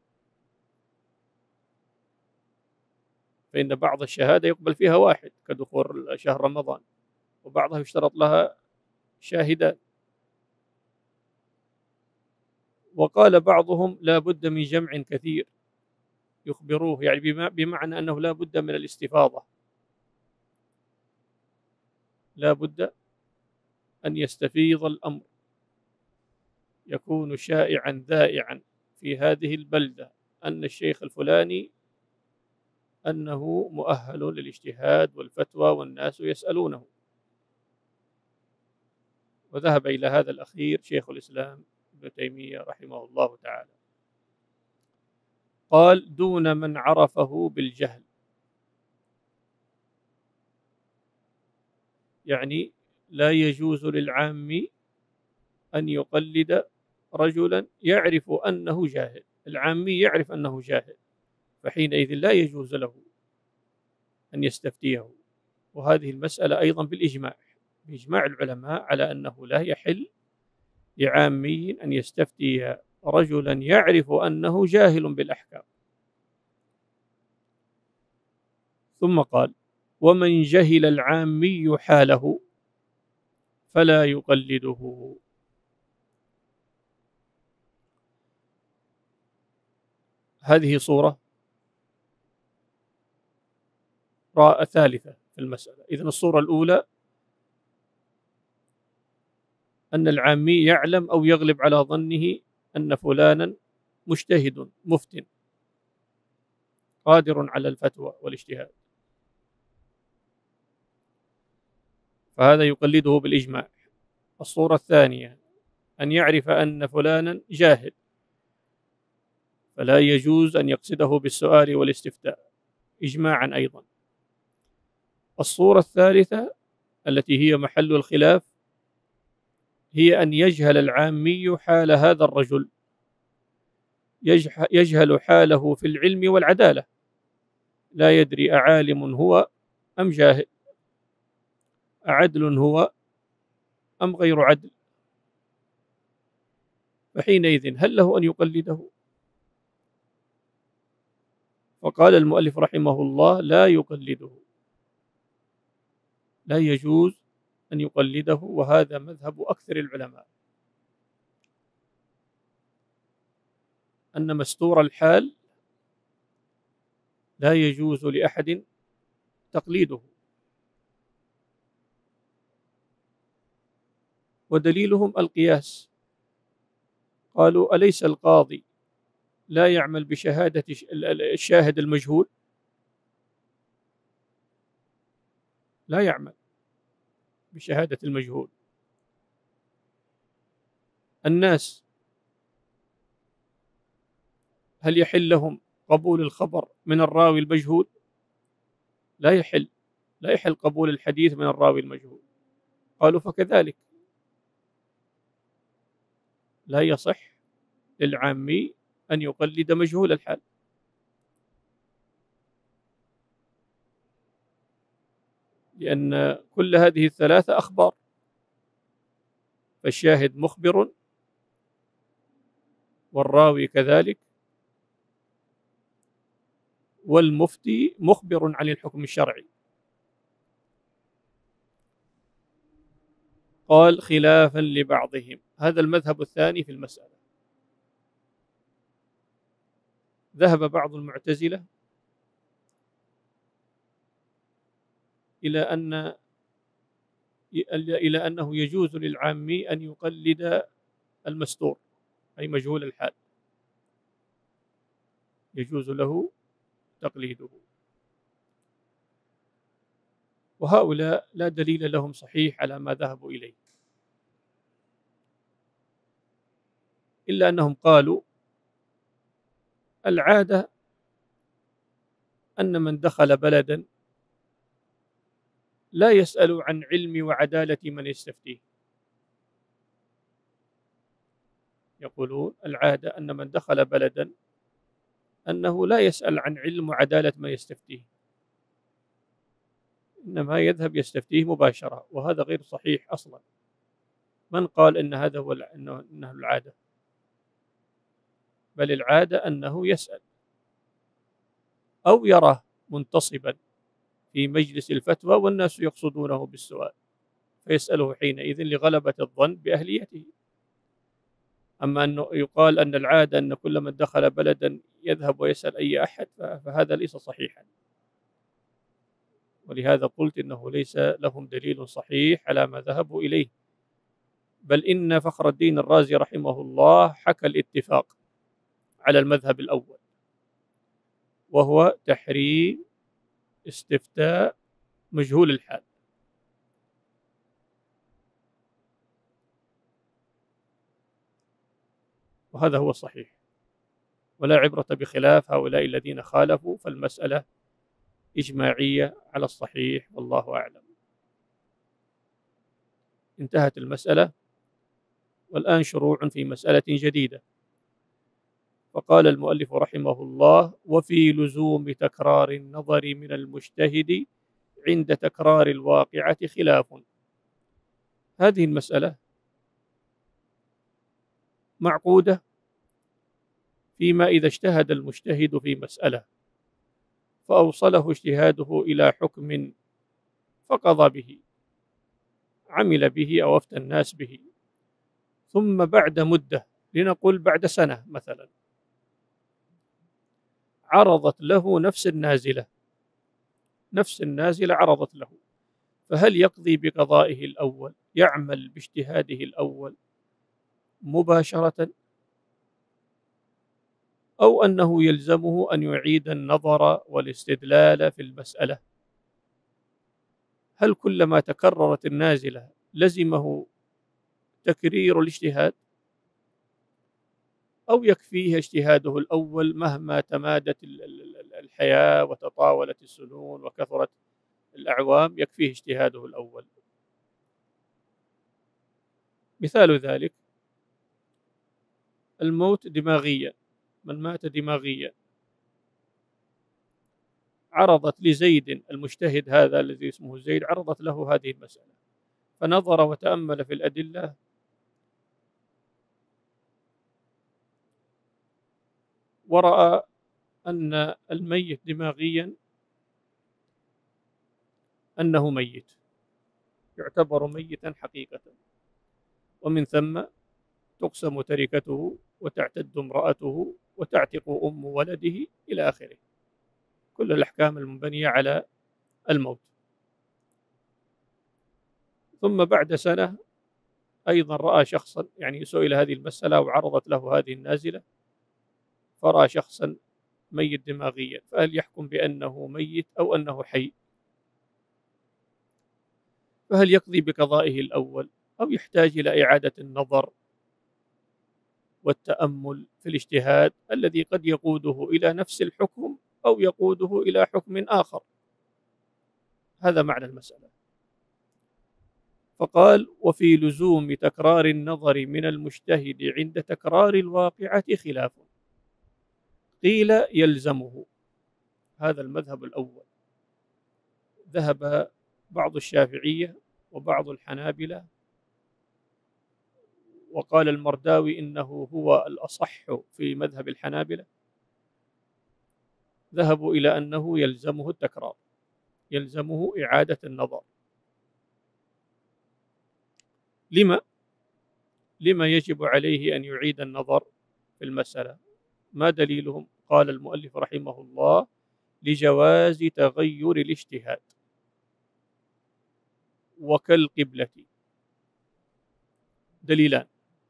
S1: فإن بعض الشهادة يقبل فيها واحد كدخول شهر رمضان، وبعضها يشترط لها شاهدان. وقال بعضهم لا بد من جمع كثير يخبروه، يعني بمعنى أنه لا بد من الاستفاضة، لا بد أن يستفيض الأمر، يكون شائعا ذائعا في هذه البلدة أن الشيخ الفلاني أنه مؤهل للاجتهاد والفتوى والناس يسألونه. وذهب إلى هذا الأخير شيخ الإسلام ابن تيمية رحمه الله تعالى. قال دون من عرفه بالجهل، يعني لا يجوز للعام أن يقلد رجلا يعرف أنه جاهل، العامي يعرف أنه جاهل، فحينئذ لا يجوز له أن يستفتيه. وهذه المسألة أيضا بالإجماع، بإجماع العلماء على أنه لا يحل لعامي أن يستفتي رجلا يعرف أنه جاهل بالأحكام. ثم قال ومن جهل العامي حاله فلا يقلده. هذه صورة ثالثة في المسألة. إذن الصورة الأولى أن العامي يعلم أو يغلب على ظنه أن فلانا مجتهد مفتٍ قادر على الفتوى والاجتهاد، فهذا يقلده بالإجماع. الصورة الثانية أن يعرف أن فلانا جاهل، فلا يجوز أن يقصده بالسؤال والاستفتاء إجماعا أيضا. الصورة الثالثة التي هي محل الخلاف هي أن يجهل العامي حال هذا الرجل، يجهل حاله في العلم والعدالة، لا يدري أعالم هو أم جاهل، أعدل هو أم غير عدل، فحينئذ هل له أن يقلده؟ فقال المؤلف رحمه الله لا يقلده، لا يجوز أن يقلده، وهذا مذهب أكثر العلماء، أن مستور الحال لا يجوز لأحد تقليده. ودليلهم القياس، قالوا أليس القاضي لا يعمل بشهادة الشاهد المجهول؟ لا يعمل بشهادة المجهول. الناس هل يحل لهم قبول الخبر من الراوي المجهول؟ لا يحل، لا يحل قبول الحديث من الراوي المجهول. قالوا فكذلك لا يصح للعامي أن يقلد مجهول الحال، لأن كل هذه الثلاثة أخبار، فالشاهد مخبر والراوي كذلك والمفتي مخبر عن الحكم الشرعي. قال خلافا لبعضهم، هذا المذهب الثاني في المسألة. ذهب بعض المعتزلة إلى أنه يجوز للعامي أن يقلد المستور أي مجهول الحال، يجوز له تقليده. وهؤلاء لا دليل لهم صحيح على ما ذهبوا إليه، إلا أنهم قالوا العادة أن من دخل بلدا لا يسأل عن علم وعدالة من يستفتيه. يقولون العادة أن من دخل بلدا أنه لا يسأل عن علم وعدالة من يستفتيه، إنما يذهب يستفتيه مباشرة، وهذا غير صحيح أصلا. من قال إن هذا هو إنه العادة؟ بل العادة أنه يسأل أو يراه منتصبا في مجلس الفتوى والناس يقصدونه بالسؤال، فيسأله حينئذ لغلبة الظن بأهليته. أما أنه يقال أن العادة أن كل من دخل بلدا يذهب ويسأل أي أحد، فهذا ليس صحيحا، ولهذا قلت إنه ليس لهم دليل صحيح على ما ذهبوا إليه. بل إن فخر الدين الرازي رحمه الله حكى الاتفاق على المذهب الأول، وهو تحريم استفتاء مجهول الحال. وهذا هو الصحيح، ولا عبرة بخلاف هؤلاء الذين خالفوا، فالمسألة إجماعية على الصحيح والله أعلم. انتهت المسألة، والآن شروع في مسألة جديدة. فقال المؤلف رحمه الله: وفي لزوم تكرار النظر من المجتهد عند تكرار الواقعة خلاف. هذه المسألة معقودة فيما إذا اجتهد المجتهد في مسألة فأوصله اجتهاده إلى حكم فقضى به، عمل به أو أفتى الناس به، ثم بعد مدة، لنقل بعد سنة مثلا، عرضت له نفس النازلة عرضت له، فهل يقضي بقضائه الأول، يعمل باجتهاده الأول مباشرة، أو أنه يلزمه أن يعيد النظر والاستدلال في المسألة؟ هل كلما تكررت النازلة لزمه تكرير الاجتهاد، أو يكفيه اجتهاده الأول مهما تمادت الحياة وتطاولت السنون وكثرت الأعوام، يكفيه اجتهاده الأول؟ مثال ذلك الموت دماغيا، من مات دماغيا، عرضت لزيد المجتهد هذا الذي اسمه زيد، عرضت له هذه المسألة، فنظر وتأمل في الأدلة ورأى أن الميت دماغيا أنه ميت، يعتبر ميتا حقيقة، ومن ثم تقسم تركته وتعتد امرأته وتعتق أم ولده إلى آخره، كل الأحكام المنبنية على الموت. ثم بعد سنة أيضا رأى شخصا، يعني سئل هذه المسألة وعرضت له هذه النازلة، فرأى شخصا ميت دماغيا، فهل يحكم بأنه ميت أو أنه حي؟ فهل يقضي بقضائه الأول أو يحتاج إلى إعادة النظر والتأمل في الاجتهاد الذي قد يقوده إلى نفس الحكم أو يقوده إلى حكم آخر؟ هذا معنى المسألة. فقال: وفي لزوم تكرار النظر من المجتهد عند تكرار الواقعة خلاف. قيل يلزمه، هذا المذهب الأول، ذهب بعض الشافعية وبعض الحنابلة، وقال المرداوي إنه هو الأصح في مذهب الحنابلة، ذهبوا إلى أنه يلزمه التكرار، يلزمه إعادة النظر. لما يجب عليه أن يعيد النظر في المسألة؟ ما دليلهم؟ قال المؤلف رحمه الله: لجواز تغير الاجتهاد وكالقبلة. دليلان،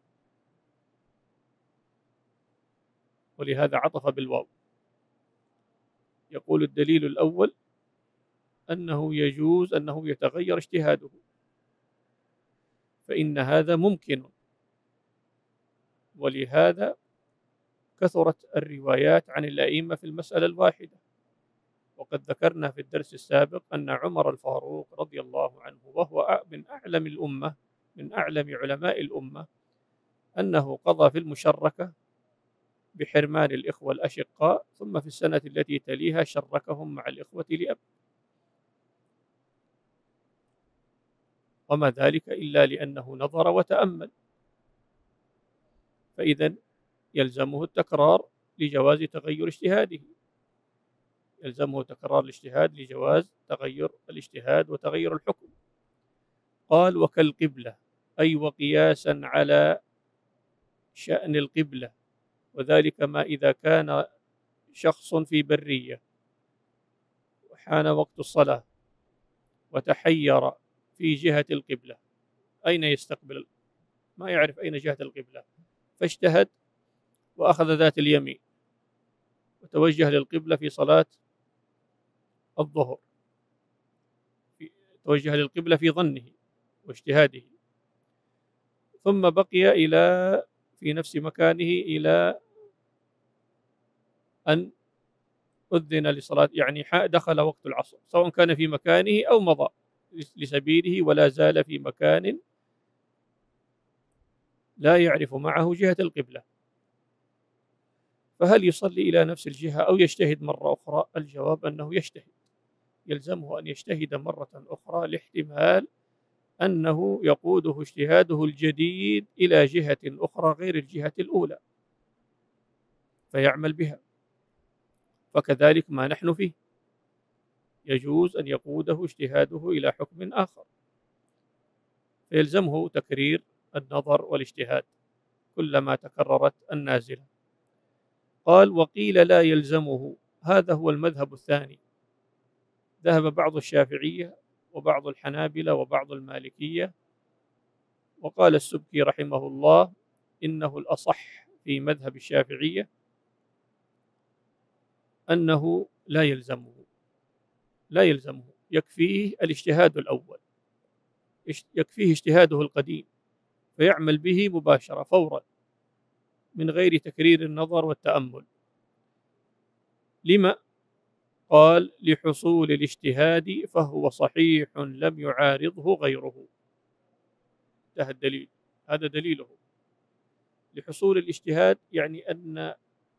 S1: ولهذا عطف بالواو. يقول الدليل الأول أنه يجوز أنه يتغير اجتهاده، فإن هذا ممكن، ولهذا كثرت الروايات عن الأئمة في المسألة الواحدة. وقد ذكرنا في الدرس السابق أن عمر الفاروق رضي الله عنه وهو من أعلم الأمة، من أعلم علماء الأمة، أنه قضى في المشركة بحرمان الإخوة الأشقاء، ثم في السنة التي تليها شركهم مع الإخوة لأب، وما ذلك إلا لأنه نظر وتأمل. فإذا يلزمه التكرار لجواز تغير اجتهاده، يلزمه تكرار الاجتهاد لجواز تغير الاجتهاد وتغير الحكم. قال: وكالقبلة، أي وقياسا على شأن القبلة، وذلك ما إذا كان شخص في برية وحان وقت الصلاة وتحير في جهة القبلة، أين يستقبل؟ ما يعرف أين جهة القبلة، فاجتهد وأخذ ذات اليمين وتوجه للقبلة في صلاة الظهر، توجه للقبلة في ظنه واجتهاده، ثم بقي في نفس مكانه إلى أن أذن لصلاة، يعني دخل وقت العصر، سواء كان في مكانه أو مضى لسبيله ولا زال في مكان لا يعرف معه جهة القبلة، فهل يصلي إلى نفس الجهة أو يجتهد مرة أخرى؟ الجواب أنه يجتهد، يلزمه أن يجتهد مرة أخرى لاحتمال أنه يقوده اجتهاده الجديد إلى جهة أخرى غير الجهة الأولى فيعمل بها. فكذلك ما نحن فيه، يجوز أن يقوده اجتهاده إلى حكم آخر، فيلزمه تكرير النظر والاجتهاد كلما تكررت النازلة. قال: وقيل لا يلزمه، هذا هو المذهب الثاني. ذهب بعض الشافعية وبعض الحنابلة وبعض المالكية، وقال السبكي رحمه الله إنه الأصح في مذهب الشافعية أنه لا يلزمه، يكفيه الاجتهاد الأول، يكفيه اجتهاده القديم فيعمل به مباشرة فورا من غير تكرير النظر والتأمل. لما؟ قال: لحصول الاجتهاد فهو صحيح لم يعارضه غيره. انتهى الدليل، هذا دليله. لحصول الاجتهاد يعني أن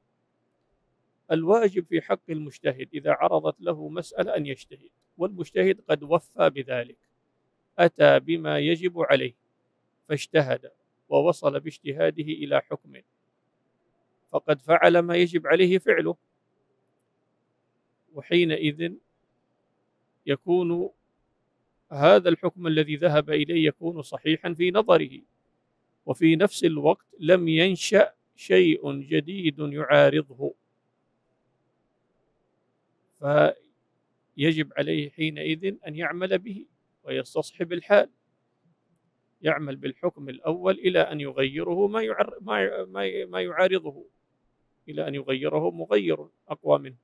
S1: الواجب في حق المجتهد إذا عرضت له مسألة أن يجتهد، والمجتهد قد وفى بذلك، أتى بما يجب عليه فاجتهد ووصل باجتهاده إلى حكم، فقد فعل ما يجب عليه فعله، وحينئذ يكون هذا الحكم الذي ذهب إليه يكون صحيحا في نظره، وفي نفس الوقت لم ينشأ شيء جديد يعارضه، فيجب عليه حينئذ أن يعمل به ويستصحب الحال، يعمل بالحكم الأول إلى أن يغيره ما يعارضه، إلى أن يغيره مغير أقوى منه،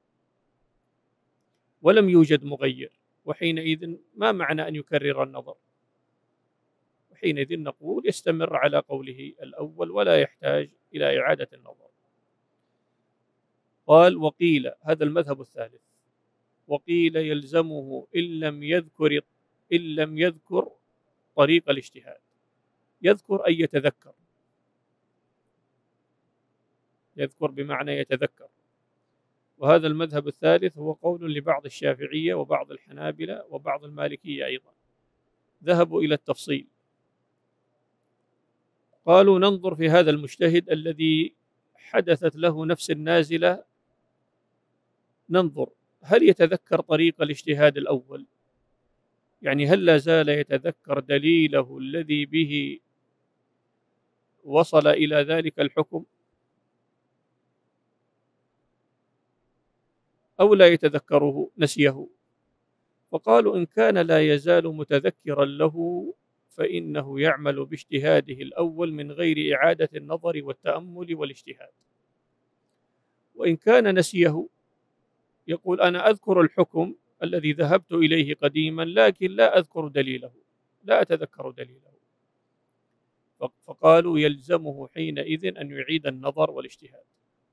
S1: ولم يوجد مغير، وحينئذ ما معنى أن يكرر النظر؟ وحينئذ نقول يستمر على قوله الأول ولا يحتاج إلى إعادة النظر. قال: وقيل، هذا المذهب الثالث، وقيل يلزمه إن لم يذكر طريق الاجتهاد. يذكر أي يتذكر، يذكر بمعنى يتذكر. وهذا المذهب الثالث هو قول لبعض الشافعية وبعض الحنابلة وبعض المالكية أيضا، ذهبوا إلى التفصيل، قالوا: ننظر في هذا المجتهد الذي حدثت له نفس النازلة، ننظر هل يتذكر طريق الاجتهاد الأول، يعني هل لا زال يتذكر دليله الذي به وصل إلى ذلك الحكم، أو لا يتذكره نسيه؟ فقالوا: إن كان لا يزال متذكرا له فإنه يعمل باجتهاده الأول من غير إعادة النظر والتأمل والاجتهاد. وإن كان نسيه يقول: أنا أذكر الحكم الذي ذهبت إليه قديما لكن لا أذكر دليله، لا أتذكر دليله، فقالوا يلزمه حينئذ أن يعيد النظر والاجتهاد.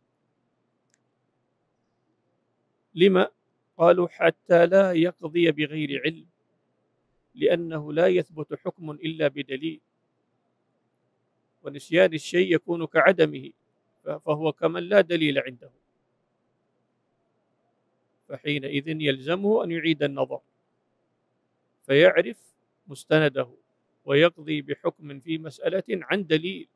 S1: لما؟ قالوا حتى لا يقضي بغير علم، لأنه لا يثبت حكم إلا بدليل، ونسيان الشيء يكون كعدمه، فهو كمن لا دليل عنده، فحينئذ يلزمه أن يعيد النظر فيعرف مستنده ويقضي بحكم في مسألة عن دليل،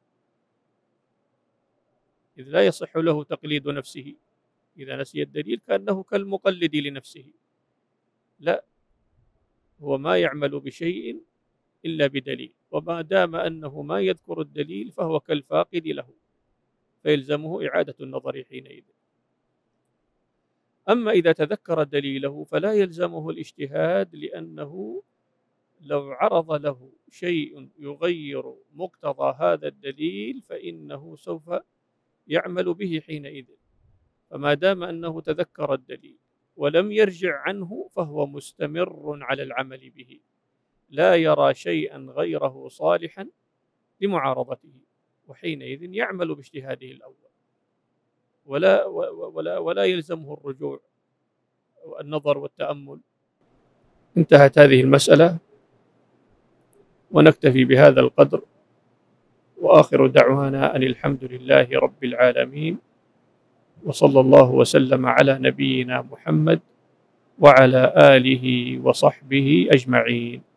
S1: إذ لا يصح له تقليد نفسه. إذا نسي الدليل كأنه كالمقلد لنفسه، لا، هو ما يعمل بشيء إلا بدليل، وما دام أنه ما يذكر الدليل فهو كالفاقد له، فيلزمه إعادة النظر حينئذ. أما إذا تذكر دليله فلا يلزمه الاجتهاد، لأنه لو عرض له شيء يغير مقتضى هذا الدليل فإنه سوف يعمل به حينئذ، فما دام أنه تذكر الدليل ولم يرجع عنه فهو مستمر على العمل به، لا يرى شيئا غيره صالحا لمعارضته، وحينئذ يعمل باجتهاده الأول ولا يلزمه الرجوع والنظر والتأمل. انتهت هذه المسألة، ونكتفي بهذا القدر، وآخر دعوانا أن الحمد لله رب العالمين، وصلى الله وسلم على نبينا محمد وعلى آله وصحبه أجمعين.